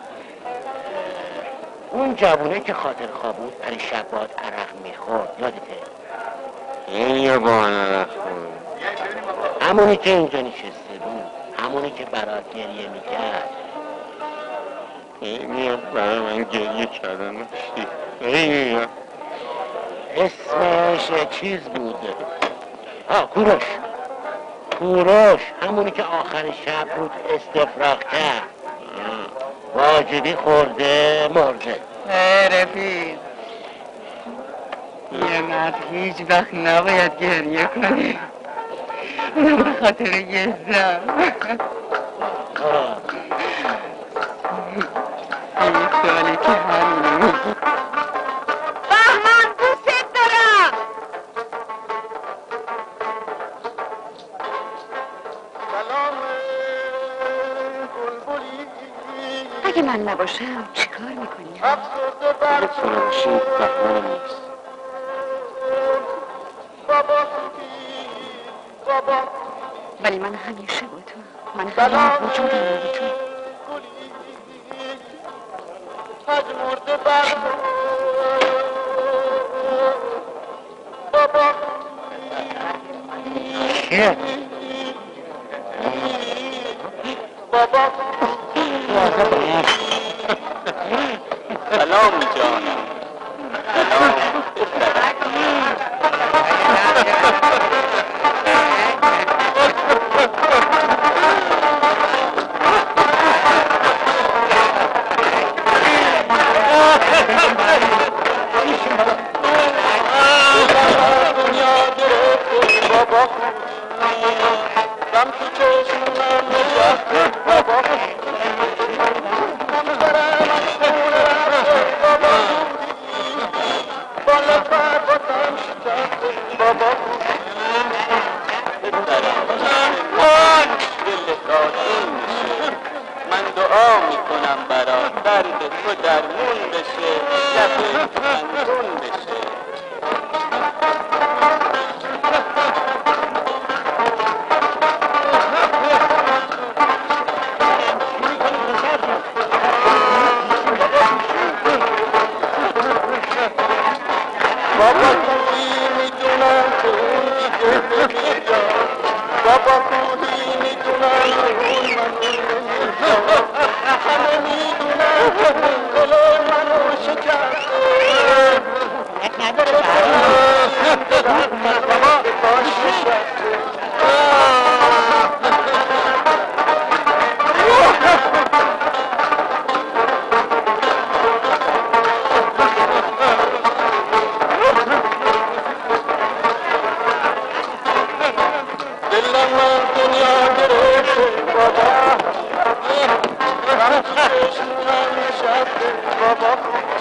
اون جوونه که خاطر خواب بود پریشب باد عرق میخورد یادته؟ این یه بانه رخون همونی که اینجا نشسته بود، همونی که برات گریه میکرد. این برای من گریه کردن نشتی. اسمش چیز بود. کوروش. کوروش همونی که آخر شب بود استفراغ کرد. واجبی خورده مرده. رفیق یه مرد هیچ وقت نباید گریه کنه، اونم به خاطر یه زن. این سالی که همینه میگی. بهمن دوست دارم. اگه من نباشم چیکار میکنی؟ اگه تو نباشی بهمنم نیست. ولی من همیشه با تو، من همیشه وجودم با تو. چیه؟ سلام جانم. بابا دم تو چشمونم نشسته بابا من برم از خونه رفته بابا بالا پروازم شکسته بابا دل دادون میشه من دعا میکنم برات درد تو درمون بشه لبه خندون بشه بابا کوهی میدونم که اون دیگه نمیاد بابا کوهی میدونم که اون منو نمیاد همه میدونم که اون دل منو شکسته دلم منو به باش نشسته دلم من دنیا گرفته بابا من تو چشمونم نشسته بابا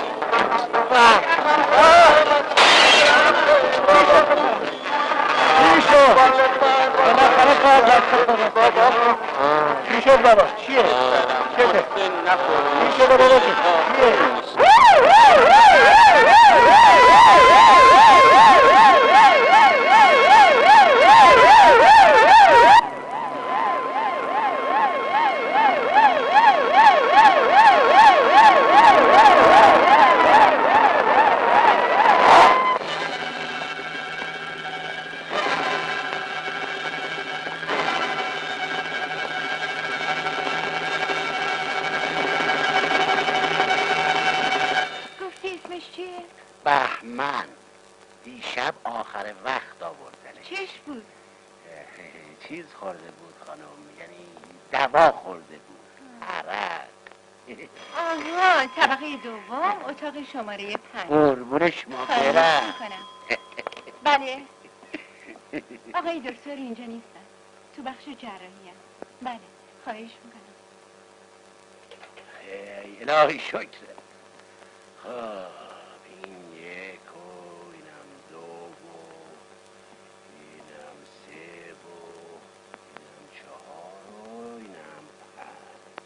چی شد؟ بالاخره کار دست بابا چی شد بابا؟ چیه؟ چی شده بابا؟ چیه؟ بهمن دیشب آخر وقت آوردنش. چش بود؟ چیز خورده بود خانم، یعنی دوا خورده بود، عرق. آها، طبقه دوم، اتاق شماره 5. قربونش ما برم. بله آقای دکتر اینجا نیستن، تو بخش جراحی هم. بله خواهش میکنم. الهی شکر. خب این یک و اینم دو و اینم سه و اینم چهار و اینم پنج.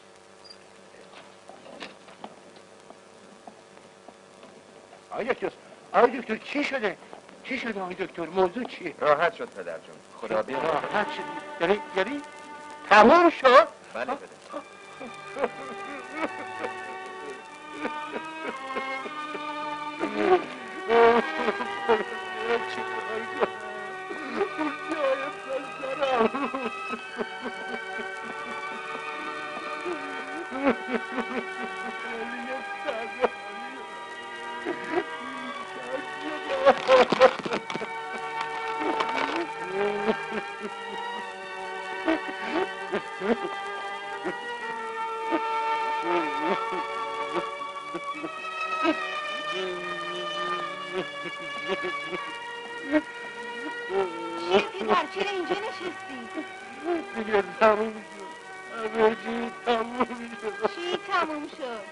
آقای دکتر چی شده؟ چی شده آقای دکتر؟ موضوع چیه؟ راحت شد پدر جون، خدا بیامرز. راحت شد یعنی تموم شد؟ بله پدر. چرا اینجا نشستی؟ دیگه تموم شد، همه چی تموم شد. چی تموم شد؟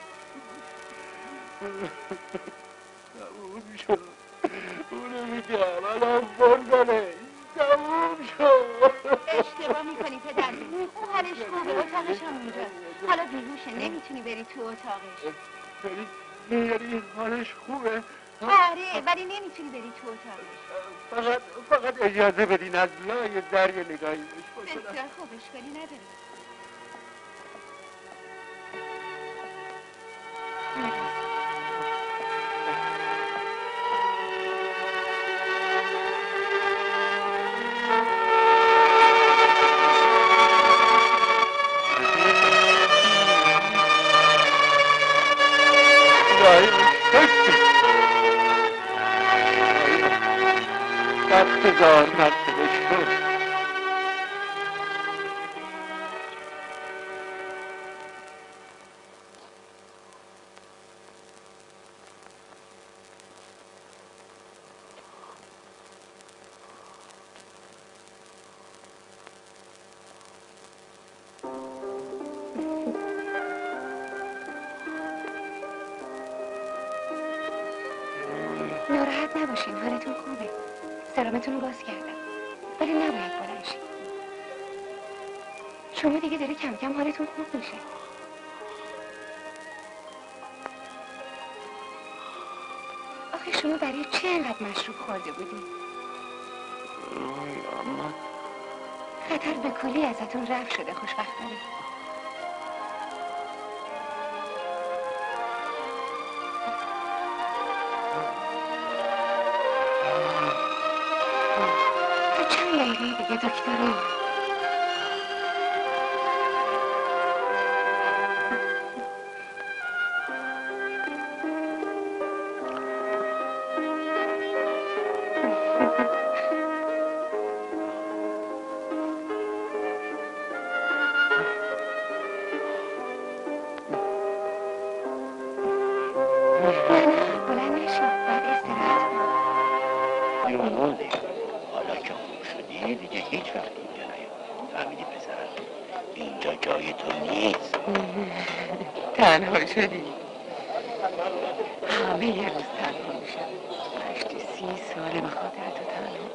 تموم شد، اونو میگم الان بردنه، تموم شد. اشتباه میکنی پدر، اون حالش خوبه، اتاقش هم اونجاست. حالا بیهوشه، نمیتونی بری تو اتاقش. یعنی حالش خوبه؟ آره ولی نمیتونی بری تو اتاقش. فقط اجازه بدین از لای در یه نگاهی بهش بکنم. بسیار خوب، اشکالی نداره. دستگار مرتبه شد. باشین، حالتون خوبه. سرامتون رو باز کردم، ولی نباید بلند شید. شما دیگه داره کم کم حالتون خوب میشه. آخه شما برای چه انقدر مشروب خورده بودین؟ خطر به کلی ازتون رفع شده خوشبختانه. تا چند دقیقه دیگه دکتر میاد. حالا که خوب شدی دیگه هیچ وقت اینجا نیا. فهمیدی پسرم؟ اینجا جای تو نیست. تنها شدی؟ همه یه روز تنها میشن. پشتی 30 ساله به خاطر تو تنها.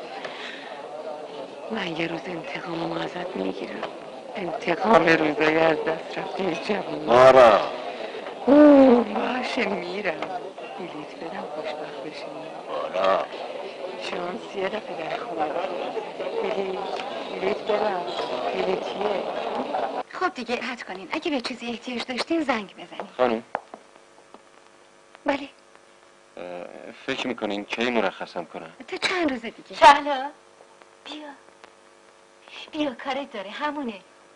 من یه روز انتقامم ازت میگیرم. انتقام روزای از دست رفته جوانی. مارا باشه میرم. بلیت بدم خوشبخت بشیم. مارا شانس یه دفعه در خونه. بلیت بدم. بلیتیه. خب دیگه حد کنین، اگه به چیزی احتیاج داشتین زنگ بزنین. خانم بله. فکر میکنین کی مرخصم کنن؟ تا چند روز دیگه. شهلا بیا کارت داره، همونه.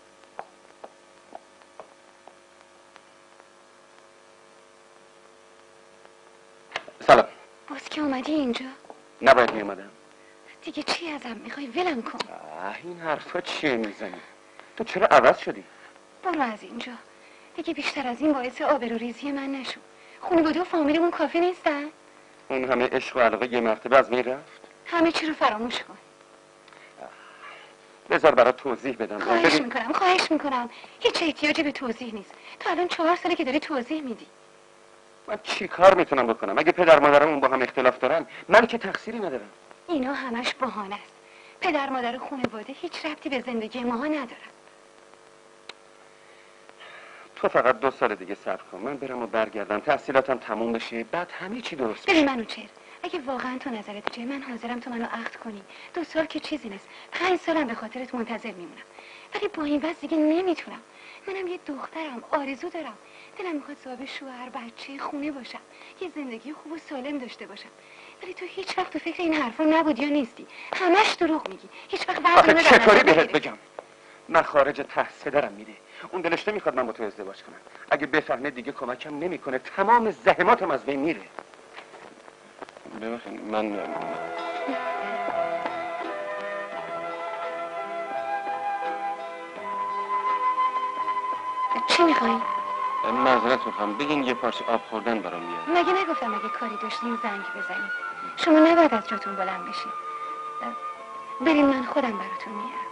سلام. باز که اومدی اینجا؟ نباید میومدم. دیگه چی ازم میخوای؟ ولم کن. این حرفا چیه میزنی؟ تو چرا عوض شدی؟ برو از اینجا. دیگه بیشتر از این باعث آبروریزی من نشو. خانواده و فامیلمون کافی نیستن؟ اون همه عشق و علاقه یه مرتبه از بین رفت؟ همه چی رو فراموش کن. بذار برات توضیح بدم. خواهش میکنم. هیچ احتیاجی به توضیح نیست. تو الان 4 ساله که داری توضیح میدی. من چی کار میتونم بکنم؟ اگه پدر مادرمون با هم اختلاف دارن من که تقصیری ندارم. اینا همش بهانه است. پدر مادر و خانواده هیچ ربطی به زندگی ماها ندارن. تو فقط 2 سال دیگه صبر کن. من برم و برگردم، تحصیلاتم تموم بشه، بعد همه چی درست بشه. ببین منوچهر، اگه واقعا تو نظرت جای من حاضرم تو منو عقد کنی. 2 سال که چیزی نیست. 5 سالم به خاطرت منتظر میمونم. ولی با این وضع دیگه نمیتونم. منم یه دخترم، آرزو دارم. دلم میخواد صاحب شوهر، بچه، خونه باشم. یه زندگی خوب و سالم داشته باشم. ولی تو هیچ وقت تو فکر این حرفا نبودی یا نیستی. همش دروغ میگی. هیچ وقت آخه چطوری بهت بگم؟ من خارج تحصیل دارم میده. اون دلش نمیخواد من با تو ازدواج کنم. اگه بفهمه دیگه کمکم نمیکنه، تمام زحماتم از بین میره. ببخشید من چی میخوایی؟ معذرت میخوام، بگین یه پارچه آب خوردن برام بیار. مگه نگفتم اگه کاری داشتین زنگ بزنید. شما نباید از جاتون بلند بشید. بریم من خودم براتون میارم.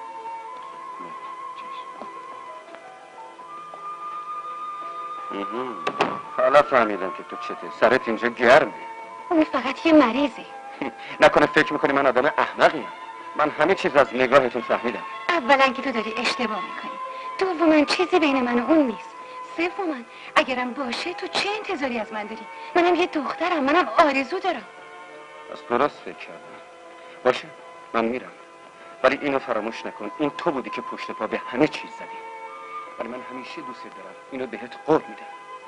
حالا فهمیدم که تو چته. سرت اینجا گرمه. اون فقط یه مریضه. نکنه فکر میکنی من آدم احمقیم. من همه چیز از نگاهتون فهمیدم. اولا که تو داری اشتباه میکنی. دوما چیزی بین من و اون نیست. سوما اگرم باشه تو چه انتظاری از من داری؟ منم یه دخترم، منم آرزو دارم. از درست فکر کردم. باشه من میرم، ولی اینو فراموش نکن، این تو بودی که پشت پا به همه چیز زدی. ولی من همیشه دوست دارم، اینو بهت قول میدم.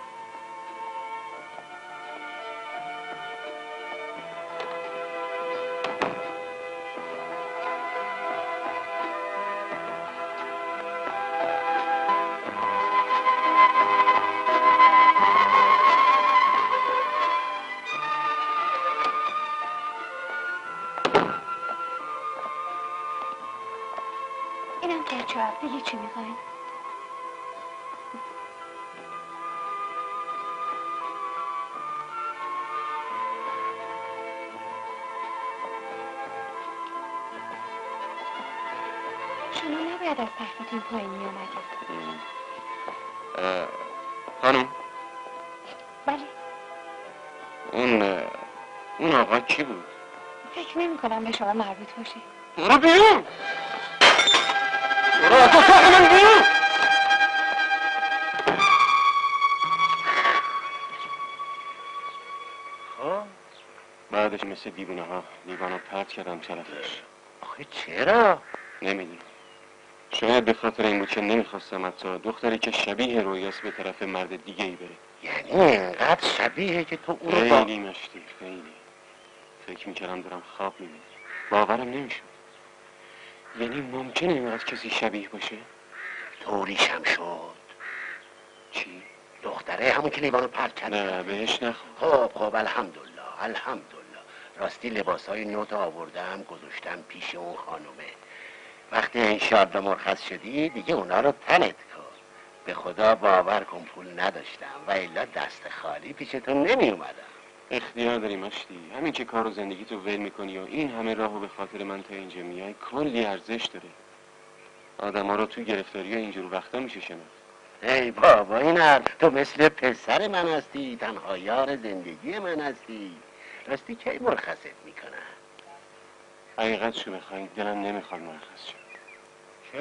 اینم کچاپ. دیگه چی میخواین؟ شما نباید از تختتون پایین میامدید. خانم بله. اون اون آقا کی بود؟ فکر نمی کنم به شما مربوط باشه. برو بیرون! برو از اتاق من بیرون! خب بعدش مثل دیوونه ها لیوانو پرت کردم طرفش. آخه چرا؟ نمیدونم. شاید به خاطر این بود که نمیخواستم حتی دختری که شبیه رویاست به طرف مرد دیگه ای بره. یعنی اینقدر شبیه که تو اون رو خیلی مشتی، خیلی. فکر میکردم دارم خواب میبینم. باورم نمیشد. یعنی ممکنه اینقدر کسی شبیه باشه؟ طوریشم شد. چی؟ دختره همون که لیوانو پرت کرد. نه بهش نخور. خب الحمدلله. راستی لباسای نو تا آوردم گذاشتم پیش اون خانومه. وقتی این شاد و مرخص شدی دیگه اونا رو تنت کن. به خدا باور کن پول نداشتم و الا دست خالی پیشتون نمی اومدم. اختیار داری مشتی. همین که کار و زندگی تو ول میکنی و این همه راهو به خاطر من تا اینجا میای کلی ارزش داره. آدم ها رو تو گرفتاری و اینجور وقتا میشه شناخت. ای بابا این حرف، تو مثل پسر من هستی، تنها یار زندگی من هستی. راستی کی مرخصت میکنن؟ حقیقتشو بخوای دلم نمیخواد مرخص شد. چرا؟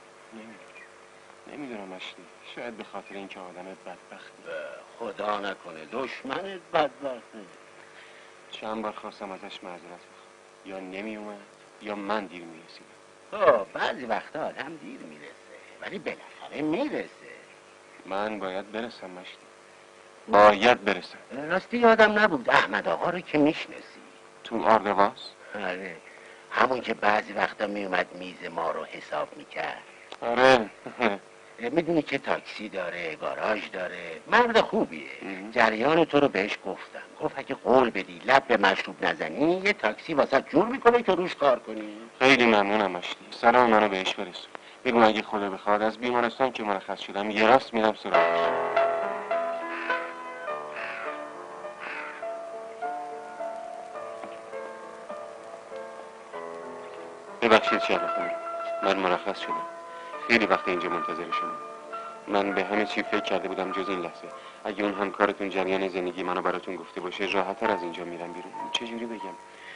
نمیدونم مشتی. شاید به خاطر اینکه آدم بدبختی. خدا نکنه دشمنت بدبخته. چند بار خواستم ازش معذرت بخوام. یا نمی اومد یا من دیر میرسیدم. خب بعضی وقتا آدم دیر میرسه ولی بالاخره میرسه. من باید برسم مشتی. باید برسم. راستی یادم نبود احمد آقا رو که میشناسی. تو آردواز؟ آره همون که بعضی وقتا میومد میز ما رو حساب میکرد. آره. میدونی که تاکسی داره، گاراژ داره، مرد خوبیه. جریان تو رو بهش گفتم. گفت اگه قول بدی لب به مشروب نزنی یه تاکسی واسه جور میکنه که روش کار کنی. خیلی ممنونم مشتی. سلام منو بهش برسون. بگو اگه خدا بخواد از بیمارستان که مرخص شدم یه راست میرم سراغش. ببخشید شب خانم. من مرخص شدم. خیلی وقت اینجا منتظر شدم. من به همه چی فکر کرده بودم جز این لحظه. اگه اون همکارتون جریان زندگی منو براتون گفته باشه راحت‌تر از اینجا میرم بیرون. چجوری بگم؟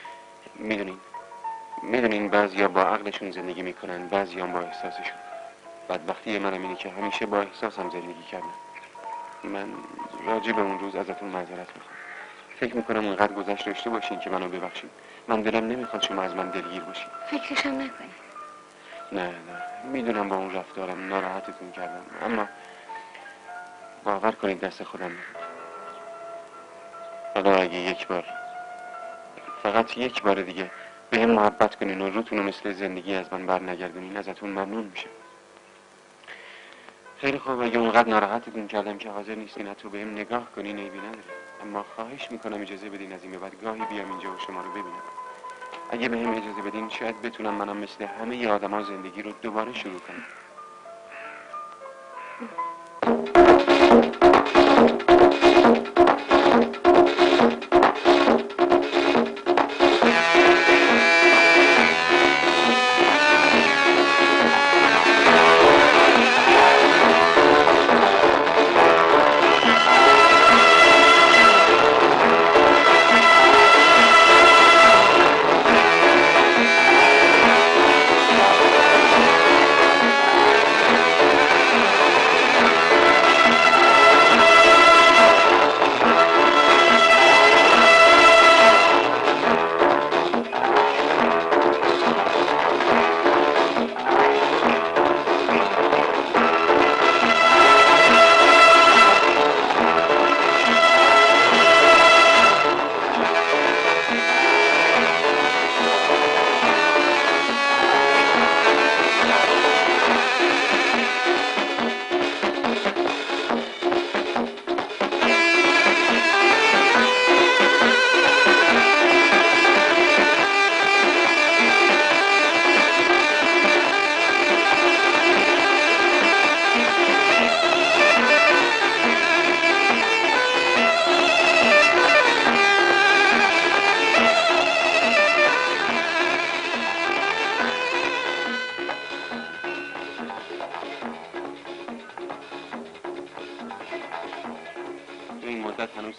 میدونین بعضیا با عقلشون زندگی میکنن، بعضیا با احساسشون. بدبختی منم اینه که همیشه با احساسم زندگی کردم. من راجع به اون روز ازتون معذرت میخوام. فکر میکنم اونقدر گذشت داشته باشین که منو ببخشید. من دلم نمیخواد شما از من دلگیر باشین. فکرشم نکنی. نه میدونم با اون رفتارم ناراحتتون کردم، اما باور کنید دست خودم نبود. حالا اگه یک بار، فقط یک بار دیگه به هم محبت کنین و روتون رو مثل زندگی از من بر نگردونین ازتون ممنون میشم. خیلی خوب. اگه اونقدر ناراحتتون کردم که حاضر نیستین حتی به هم نگاه کنین عیبی نداره، اما خواهش میکنم اجازه بدین از این به بعد گاهی بیام اینجا و شما رو ببینم. اگه به هم اجازه بدین شاید بتونم منم مثل همه آدما زندگی رو دوباره شروع کنم.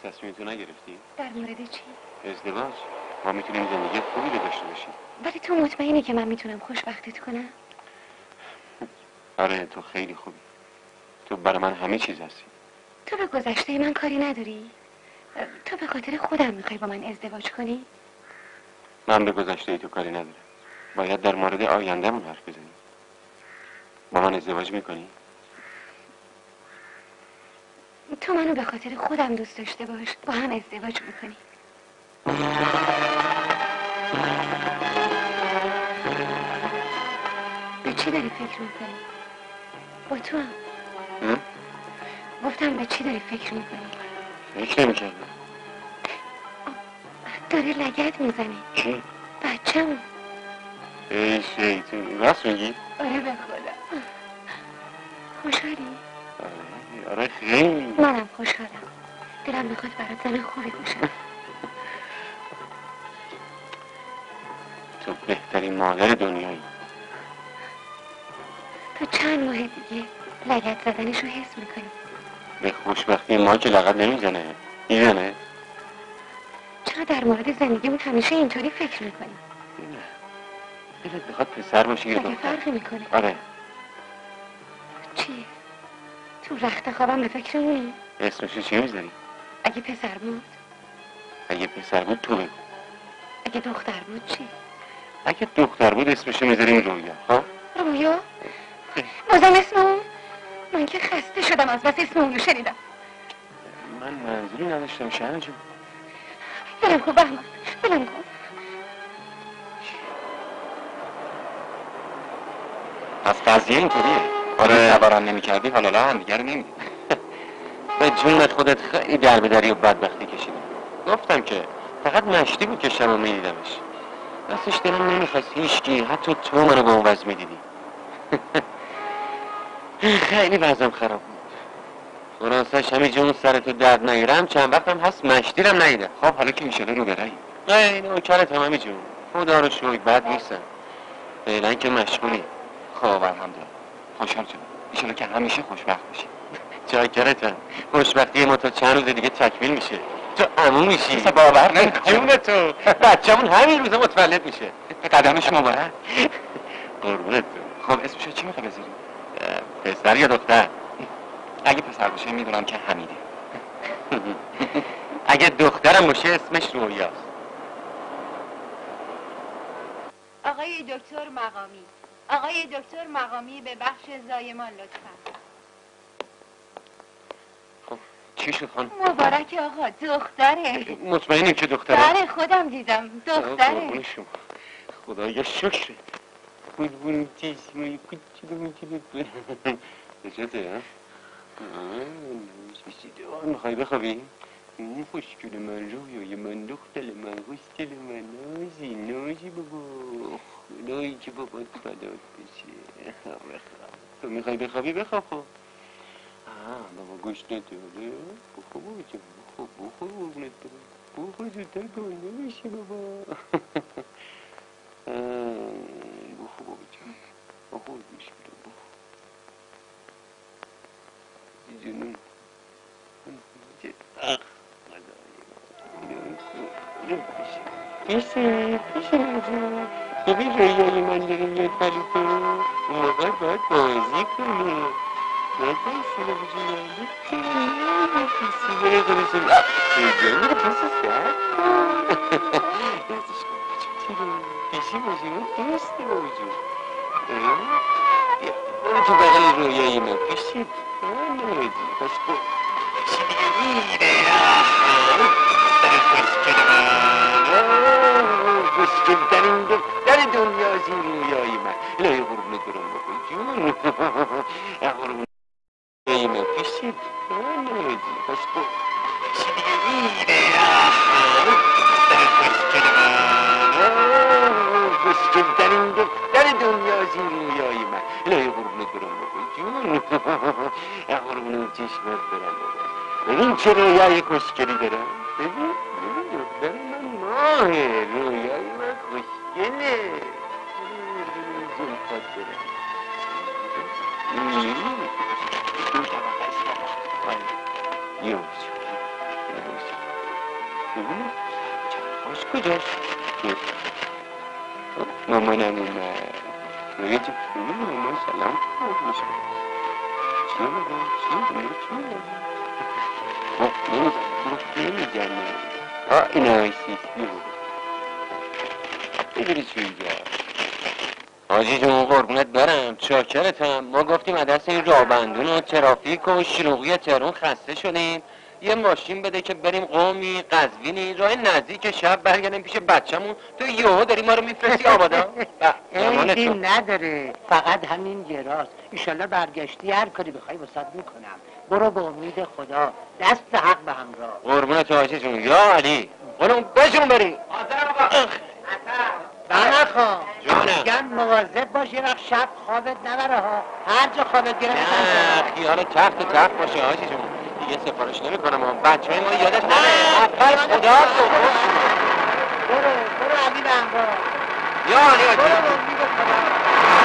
تصمیمتو نگرفتی؟ در مورد چی؟ ازدواج. ما میتونیم زندگی خوبی رو داشته باشیم. ولی تو مطمئنی که من میتونم خوشبختت کنم؟ آره تو خیلی خوبی. تو برای من همه چیز هستی. تو به گذشته من کاری نداری؟ تو به خاطر خودم میخوای با من ازدواج کنی؟ من به گذشته تو کاری ندارم. باید در مورد آینده‌مون حرف بزنیم. با من ازدواج میکنی؟ تو منو به خاطر خودم دوست داشته باش، با هم ازدواج میکنی. به چی داری فکر میکنی؟ با تو هم گفتم به چی داری فکر میکنی؟ فکر نمیکردم. داره لگد میزنه. کی؟ بچه‌مون. ای شیطون راست میگی؟ آره به خدا. خوشحالی؟ آره خیلی. منم خوشحالم. دلم میخواد برات زن خوبی باشم. تو بهترین مادر دنیایی. تو چند ماه دیگه لگد زدنشو حس میکنی؟ به خوشبختی ما که لگد نمیزنه. میزنه؟ چرا در مورد زندگیمون همیشه اینطوری فکر میکنی؟ نه دلت بخواد پسر باشه یا مگه دختر؟ فرقی میکنه؟ آره. چی؟ تو رخت خوابم به فکر اونی؟ اسمشو چی میذاری؟ اگه پسر بود؟ اگه پسر بود تو بگو. اگه دختر بود چی؟ اگه دختر بود اسمشو میذاریم رویا. ها؟ رویا؟ بازم اسم اون؟ من که خسته شدم از بس اسم اونو شنیدم. من منظوری نداشتم شهر جون. بلم کن بهمن، بلم کن. از قضیه اینطوریه. آره سوارم نمی کردی حالا هم دیگر نمیدی. به جون خودت خیلی دربدری و بدبختی کشیدم. گفتم که فقط مشتی بود که شما میدیدمش. راستش دلم نمیخواست هیچکی حتی تو منو با اون وضع میدیدی. خیلی وضعم خراب بود. خلاصش همینجا اون سرتو درد نگیرم چند وقتم هست مشتیرم نگیدم. خب حالا که میشده رو برایی. نه نوکرت هم همینجا خدا رو شوی بد نیستم. فعلا که مشغولی. خب الحمدلله خوشحال شدم. ایشالا که همیشه خوشبخت باشی. چاکرتم. خوشبختی ما تا چند روز دیگه تکمیل میشه. تو عمو میشی. مثل باور نمیکنم. جون تو بچه‌مون همین روزا متولد میشه. قدمش مبارک. قربونت. خب اسمشو چی میخوای بذاری؟ پسر یا دختر؟ اگه پسر باشه میدونم که حمیده. اگه دخترم باشه اسمش رویاست. آقای دکتر مقامی، آقای دکتر مقامی به بخش زایمان لطفا. خب چی شد خانم؟ مبارک آقا، دختره. مطمئنی که دختره؟ بله خودم دیدم، دختره. قربون شما. خدایا شکره. قربون چشمای کوچولو. نجاته ها؟ میخوای بخوابی؟ خوشگل من رویای من دختر من خوشگل من نازی بابا خدایی که بابات فدات بشه. بخواب تو میخوای بخوابی بخواب. خب بابا گوش نداره بخواب بابا بخواب بخواب زودتر گنده بشه بابا. بخواب بابا جان بخواب گوش بده بخواب جنون پیشه نجون خوبی رویای من داره میاد پلو تو اون موقع باید بازی کنه باید بایستی رو بجونم بکنم پیسی بره کنشم کجا میره پیسی سر یادش کن چرا پیشی باشی من دوسته با وجود برو تو بغل رویای من پیشی نمازی پس با پیشی دیگه میره دختر خوشگل من خوشگل‌ترین دختر دنیاست این رویای من. الهی قربونت برم بابا جون قربونت رویای من پیشی نمازی پس با پیشی دیگه میره دختر خوشگل من خوشگل‌ترین دختر دنیاست این رویای من. الهی قربونت برم بابا جون قربونت چشمت برم بابا. ببین چه رویای خوشگلی دارم. ببین دختر من ماهه رویای من خوشگله زلفات برم دو طبقه است یه کجاست؟ مامانم اومد. روی چه مامان سلام میشه. چی بابا؟ چی نمیزنه. این آیسیس میدونی چی اینجا؟ حاجی جون قربونت برم چاکرتم. ما گفتیم از دست این رابندون و ترافیک و شلوغی تهران خسته شدیم، یه ماشین بده که بریم قمی قزوینی راه نزدیک شب برگردیم پیش بچه‌مون. تو یهو داری ما رو میفرستی آبادا. عیبی نداره، فقط همین گراست. ایشالله برگشتی هر کاری بخوای واسات میکنم. برو به امید خدا، دست حق به همراه. قربونت حاجی جون. یا علی قولم بجون بریم. حاضرم آقا. بنا خان جانم. میگم مواظب باش یه وقت شب خوابت نبره ها. هر جا خوابت گیره نه خیال تخت باشه حاجی جون. دیگه سفارش نمی کنم. بچه های ما یادت نره. اول خدا برو علی به همراه. یا علی برو به امید خدا.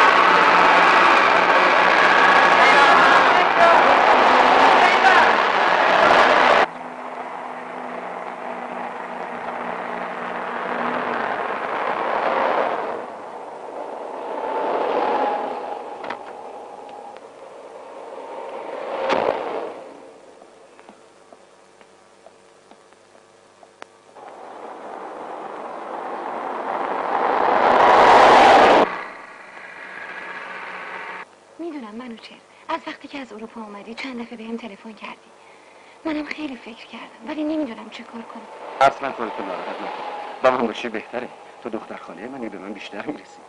از وقتی که از اروپا اومدی چند دفعه بهم تلفن کردی. منم خیلی فکر کردم ولی نمیدونم چه کار کنم. اصلا خودتو ناراحت نکن. با من باشی بهتره. تو دختر خاله منی، به من بیشتر میرسی.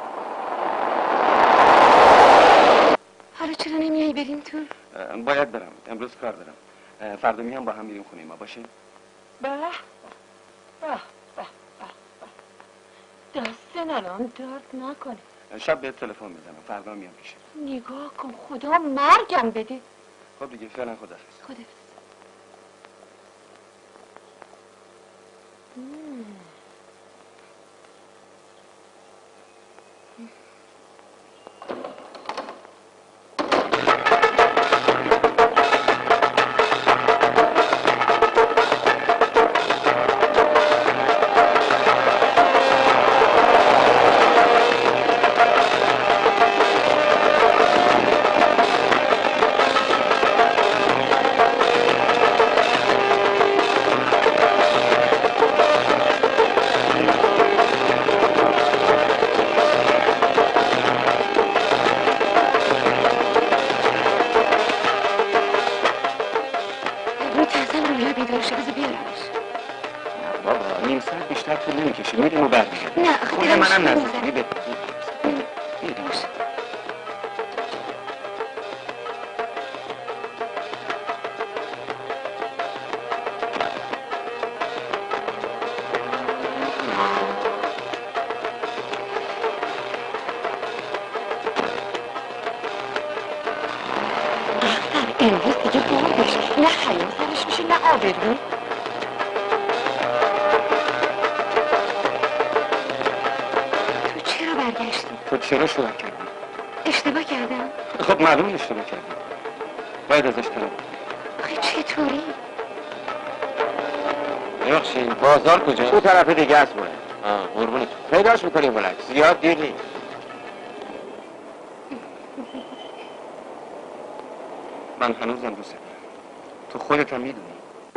حالا چرا نمیایی بریم تو؟ باید برم. امروز کار دارم. فردا میام با هم میریم خونه ما باشه؟ دست الان درد نکنه. شب به تلفن میزنم. فردا میام پیشت. نگاه کن خدا مرگم بده. خب دیگه فعلا خداحافظ. خداحافظ. میریم و برمیگردیم. نه خونه منم نزدیک. میریم. امروز دیگه بردش نه حیام سرش میشه نه آبرو. تو چرا شروع کردی؟ اشتباه کردم؟ خب معلوم اشتباه کردی. باید ازش طلب. آخه چطوری؟ ببخشید بازار کجاست؟ تو طرف دیگه است بره. قربونت. پیداش میکنیم بلک. زیاد دیر نیست. من هنوزم دوست دارم. تو خودت هم میدونی.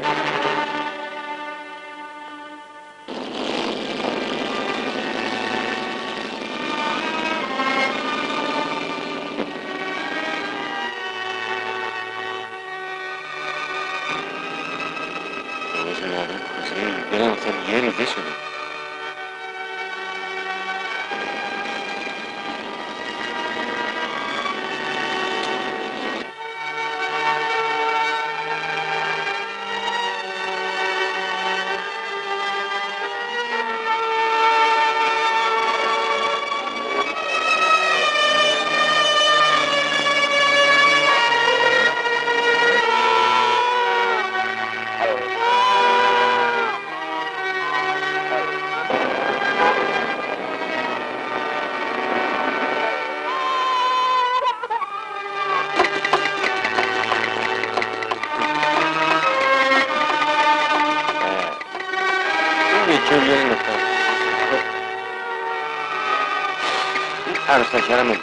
دلم اصلا یه ریزه شده. عروسکرم میگی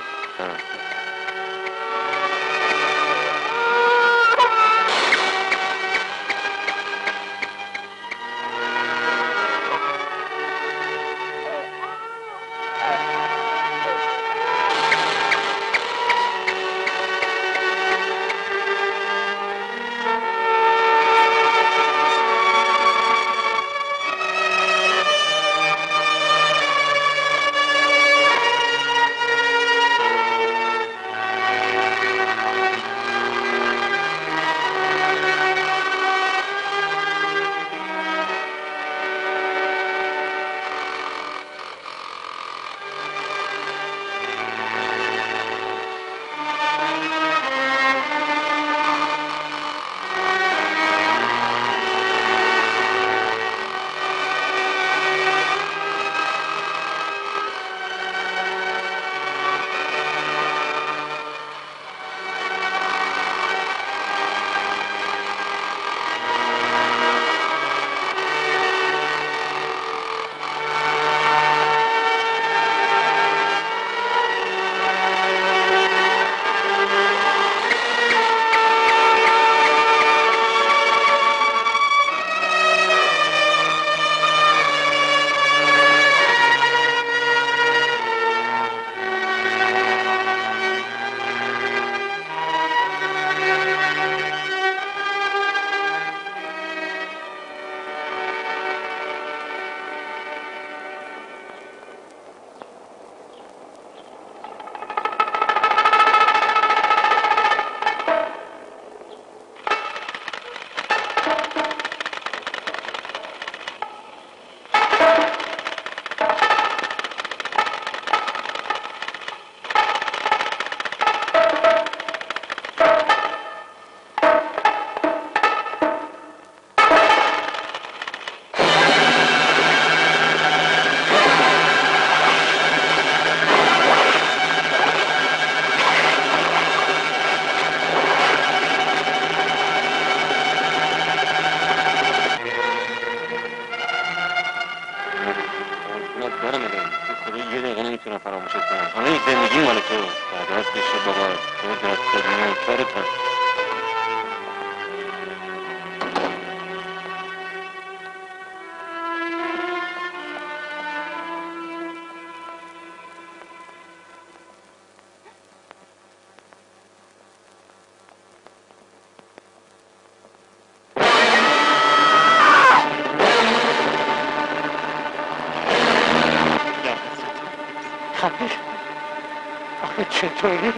آخه چطوری؟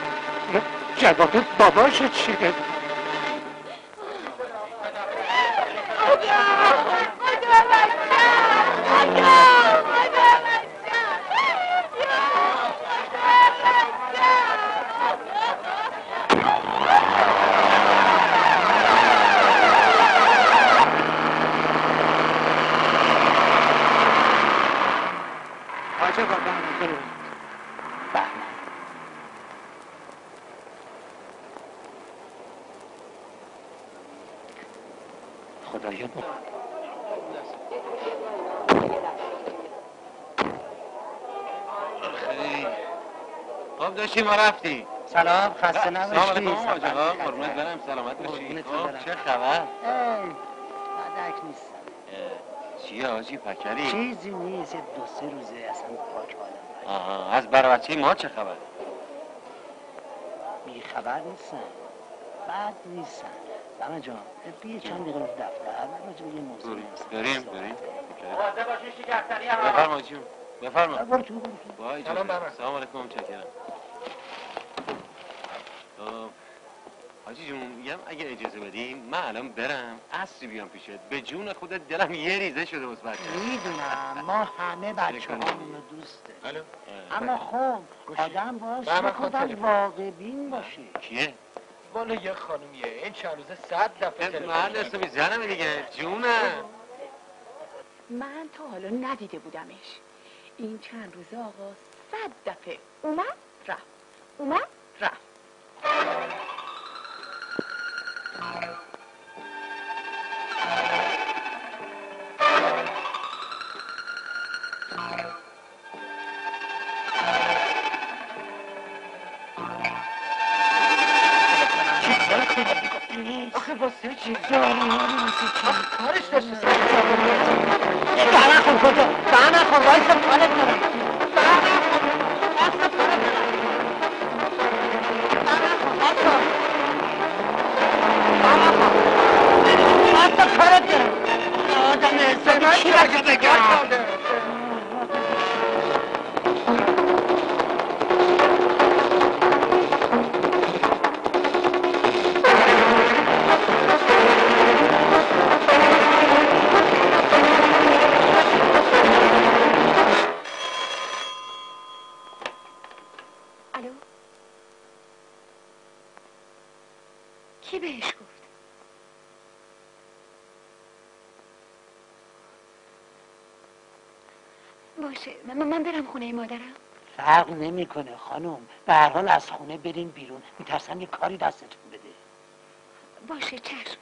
جواب باباش چی بده؟ خدایا خب داشتی ما رفتی سلام خسته نباشی. سلام علیکم آقا قربونت برم سلامت باشی. خب چه خبر؟ بعدک نیستم. چیه آجی پکری؟ چیزی نیست، یه 2-3 روزه اصلا پاک حالم. آها از برای بچه ما چه خبر؟ بی خبر نیستن، بد نیستن. دمه جان بیا چند دقیقه دفتر راجع به یه موضوع بریم واضح باشی شکفتری هم بفرما جون بفرما. برو تو وای جون سلام علیکم چکرم. حاجی جون میگم اگه اجازه بدی من الان برم عصری بیام پیشت. به جون خودت دلم یه ریزه شده واسه بچه. میدونم ما همه بچه‌هامون رو دوست داریم. اما خب آدم باشه خودم واقع بین باشه. کیه؟ والا یه خانومیه این چند روزه 100 دفعه تلفن محل اسمی زنمه دیگه جونم. من تا حالا ندیده بودمش. این چند روزه آقا 100 دفعه اومد رفت اومد رفت. واسه چی؟ زاری واسه چی؟ کارش داشته نخون کجا؟ نخون وایسا کارت دارم واسا کارت دارم آدم حسابی چی بگه بگم؟ کی بهش گفت؟ باشه من برم خونه مادرم. فرق نمیکنه خانم، به هر حال از خونه برین بیرون، میترسم یه کاری دستتون بده. باشه چشم.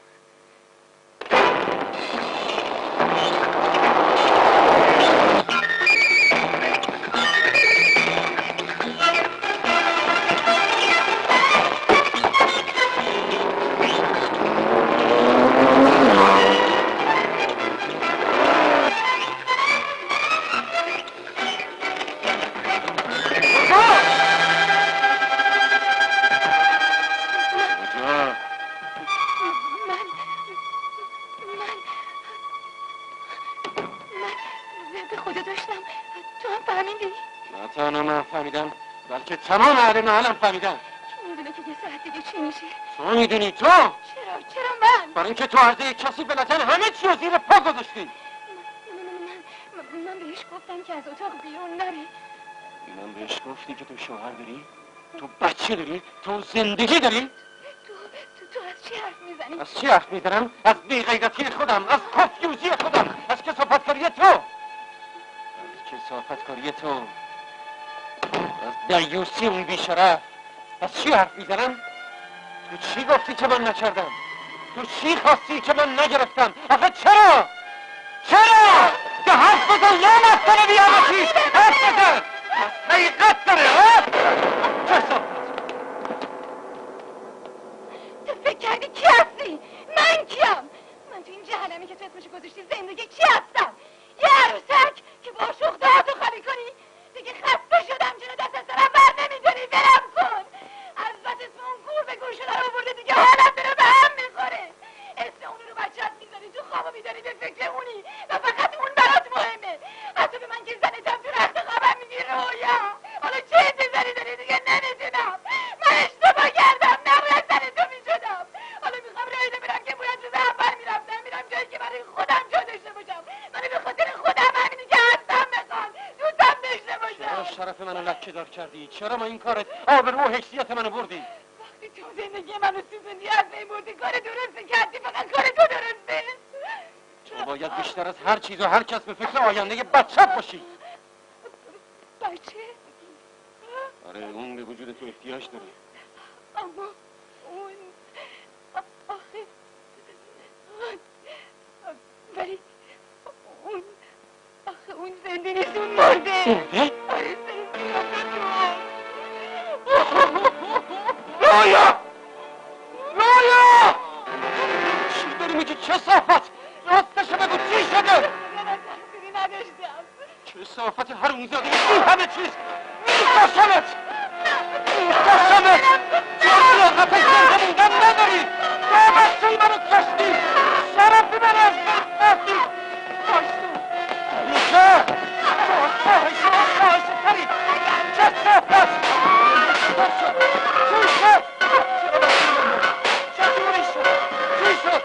که تمام اهل محلم فهمیدن. کی میدونه که یه ساعت دیگه چی میشه؟ تو میدونی تو؟ چرا من؟ برای اینکه تو عرضه یک کسی بلتن همه چی رو زیر پا گذاشتی. من بهش گفتم که از اتاق بیرون نره. من بهش گفتی که تو شوهر داری؟ تو بچه داری؟ تو زندگی داری؟ تو از چی حرف میزنی؟ از چی حرف میزنم؟ از بی‌غیرتی خودم، از کفیوزی خودم، از کثافتکاری تو. از دیوسی اون بیشرف. از چی حرف میزنم؟ تو چی گفتی که من نکردم؟ تو چی خواستی که من نگرفتم؟ آخه چرا؟ که حرف بزن یا مسئله بیامتی؟ حرف بزن! حقیقت داره ها؟ تو فکر کردی کی هستی؟ من کیم؟ من تو این جهنمی که تو اسمشو گذاشتی زندگی کی هستم؟ یه عروسک که با شوخ دهاتو خالی کنی؟ دیگه خسته شدم چرا دست از سرم بر نمیدونی؟ برم کن. از بس اسم اون گور به گور شده رو برده دیگه حالم داره به هم میخوره. اسم اونو رو بچه‌ت میذاری تو خوابو میداری به فکر اونی و فقط اون برات مهمه. حتی به من که زنتم تو رخت خوابم میگی رویا. حالا چه انتظاری داری دیگه نمیدونم. من اشتباه کردم نباید زن تو میشدم. حالا میخوام راهی برم که باید روز اول میرفتم جایی که برای خودم جا داشته باشم. من به خاطر خودم همینی که هستم بخوان دوستم داشته باشم. چرا شرف منو لکه دار کردی؟ چرا ما این کارت آبرو و حیثیت منو بردی؟ وقتی تو زندگی منو سوزوندی از این بردی کار درسته کردی. فقط کار تو درسته. تو باید بیشتر از هر چیز و هر کس به فکر آینده بچت باشی. بچه؟ آره اون به وجود تو احتیاج داره. اما اون آخه ولی اون آخه اون زنده نیست اون مرده. زنده؟ آره رویا! چی داری میگی؟ چه صافت؟ راستشو بگو چی شده؟ من تقصیری نداشتم. چه صافت حرومزاده این همه چیز؟ میکشمت! جایی قطع زنده موندن نداری! نامستی منو کشتی! شرف من از دست رفتی! میشه! خواهش تری! چه صافت! چی شد؟ چطوری شد؟ چی شد؟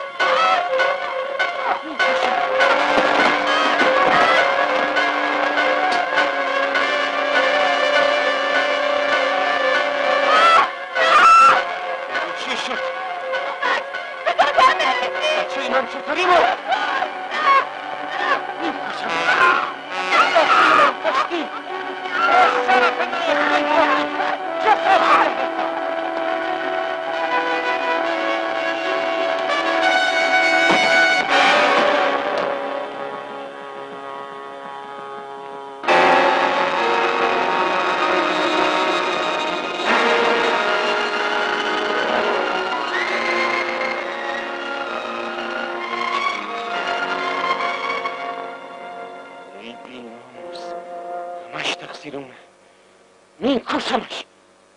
میکشمش.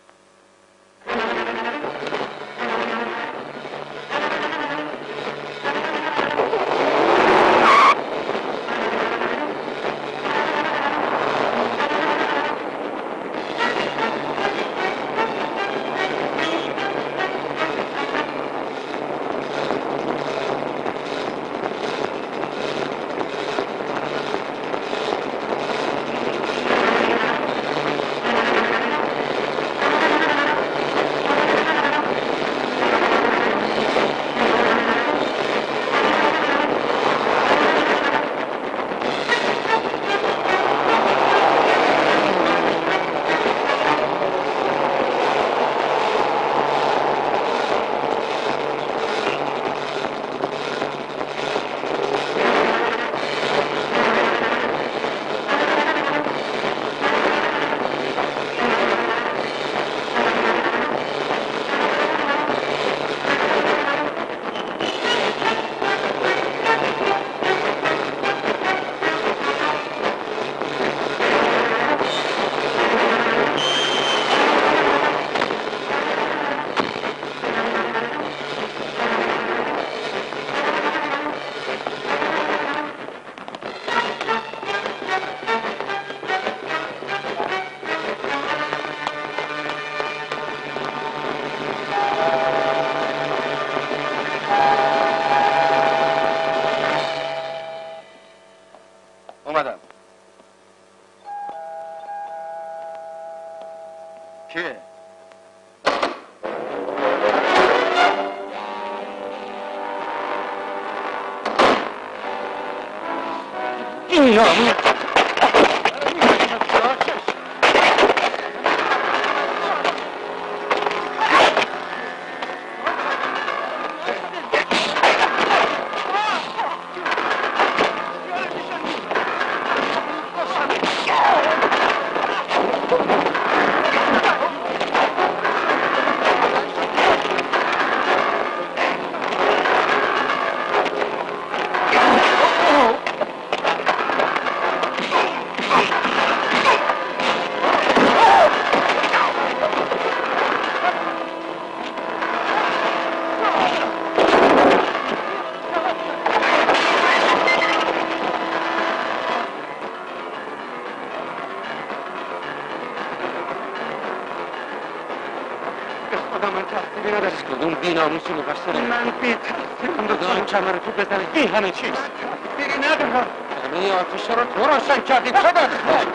بیناموسی مقصرم. من بی تقصیرم. دادان کمر تو بزنه این همه چیز تقصیری ندارم. همه آتش رو تو روشن کردی چه دخل؟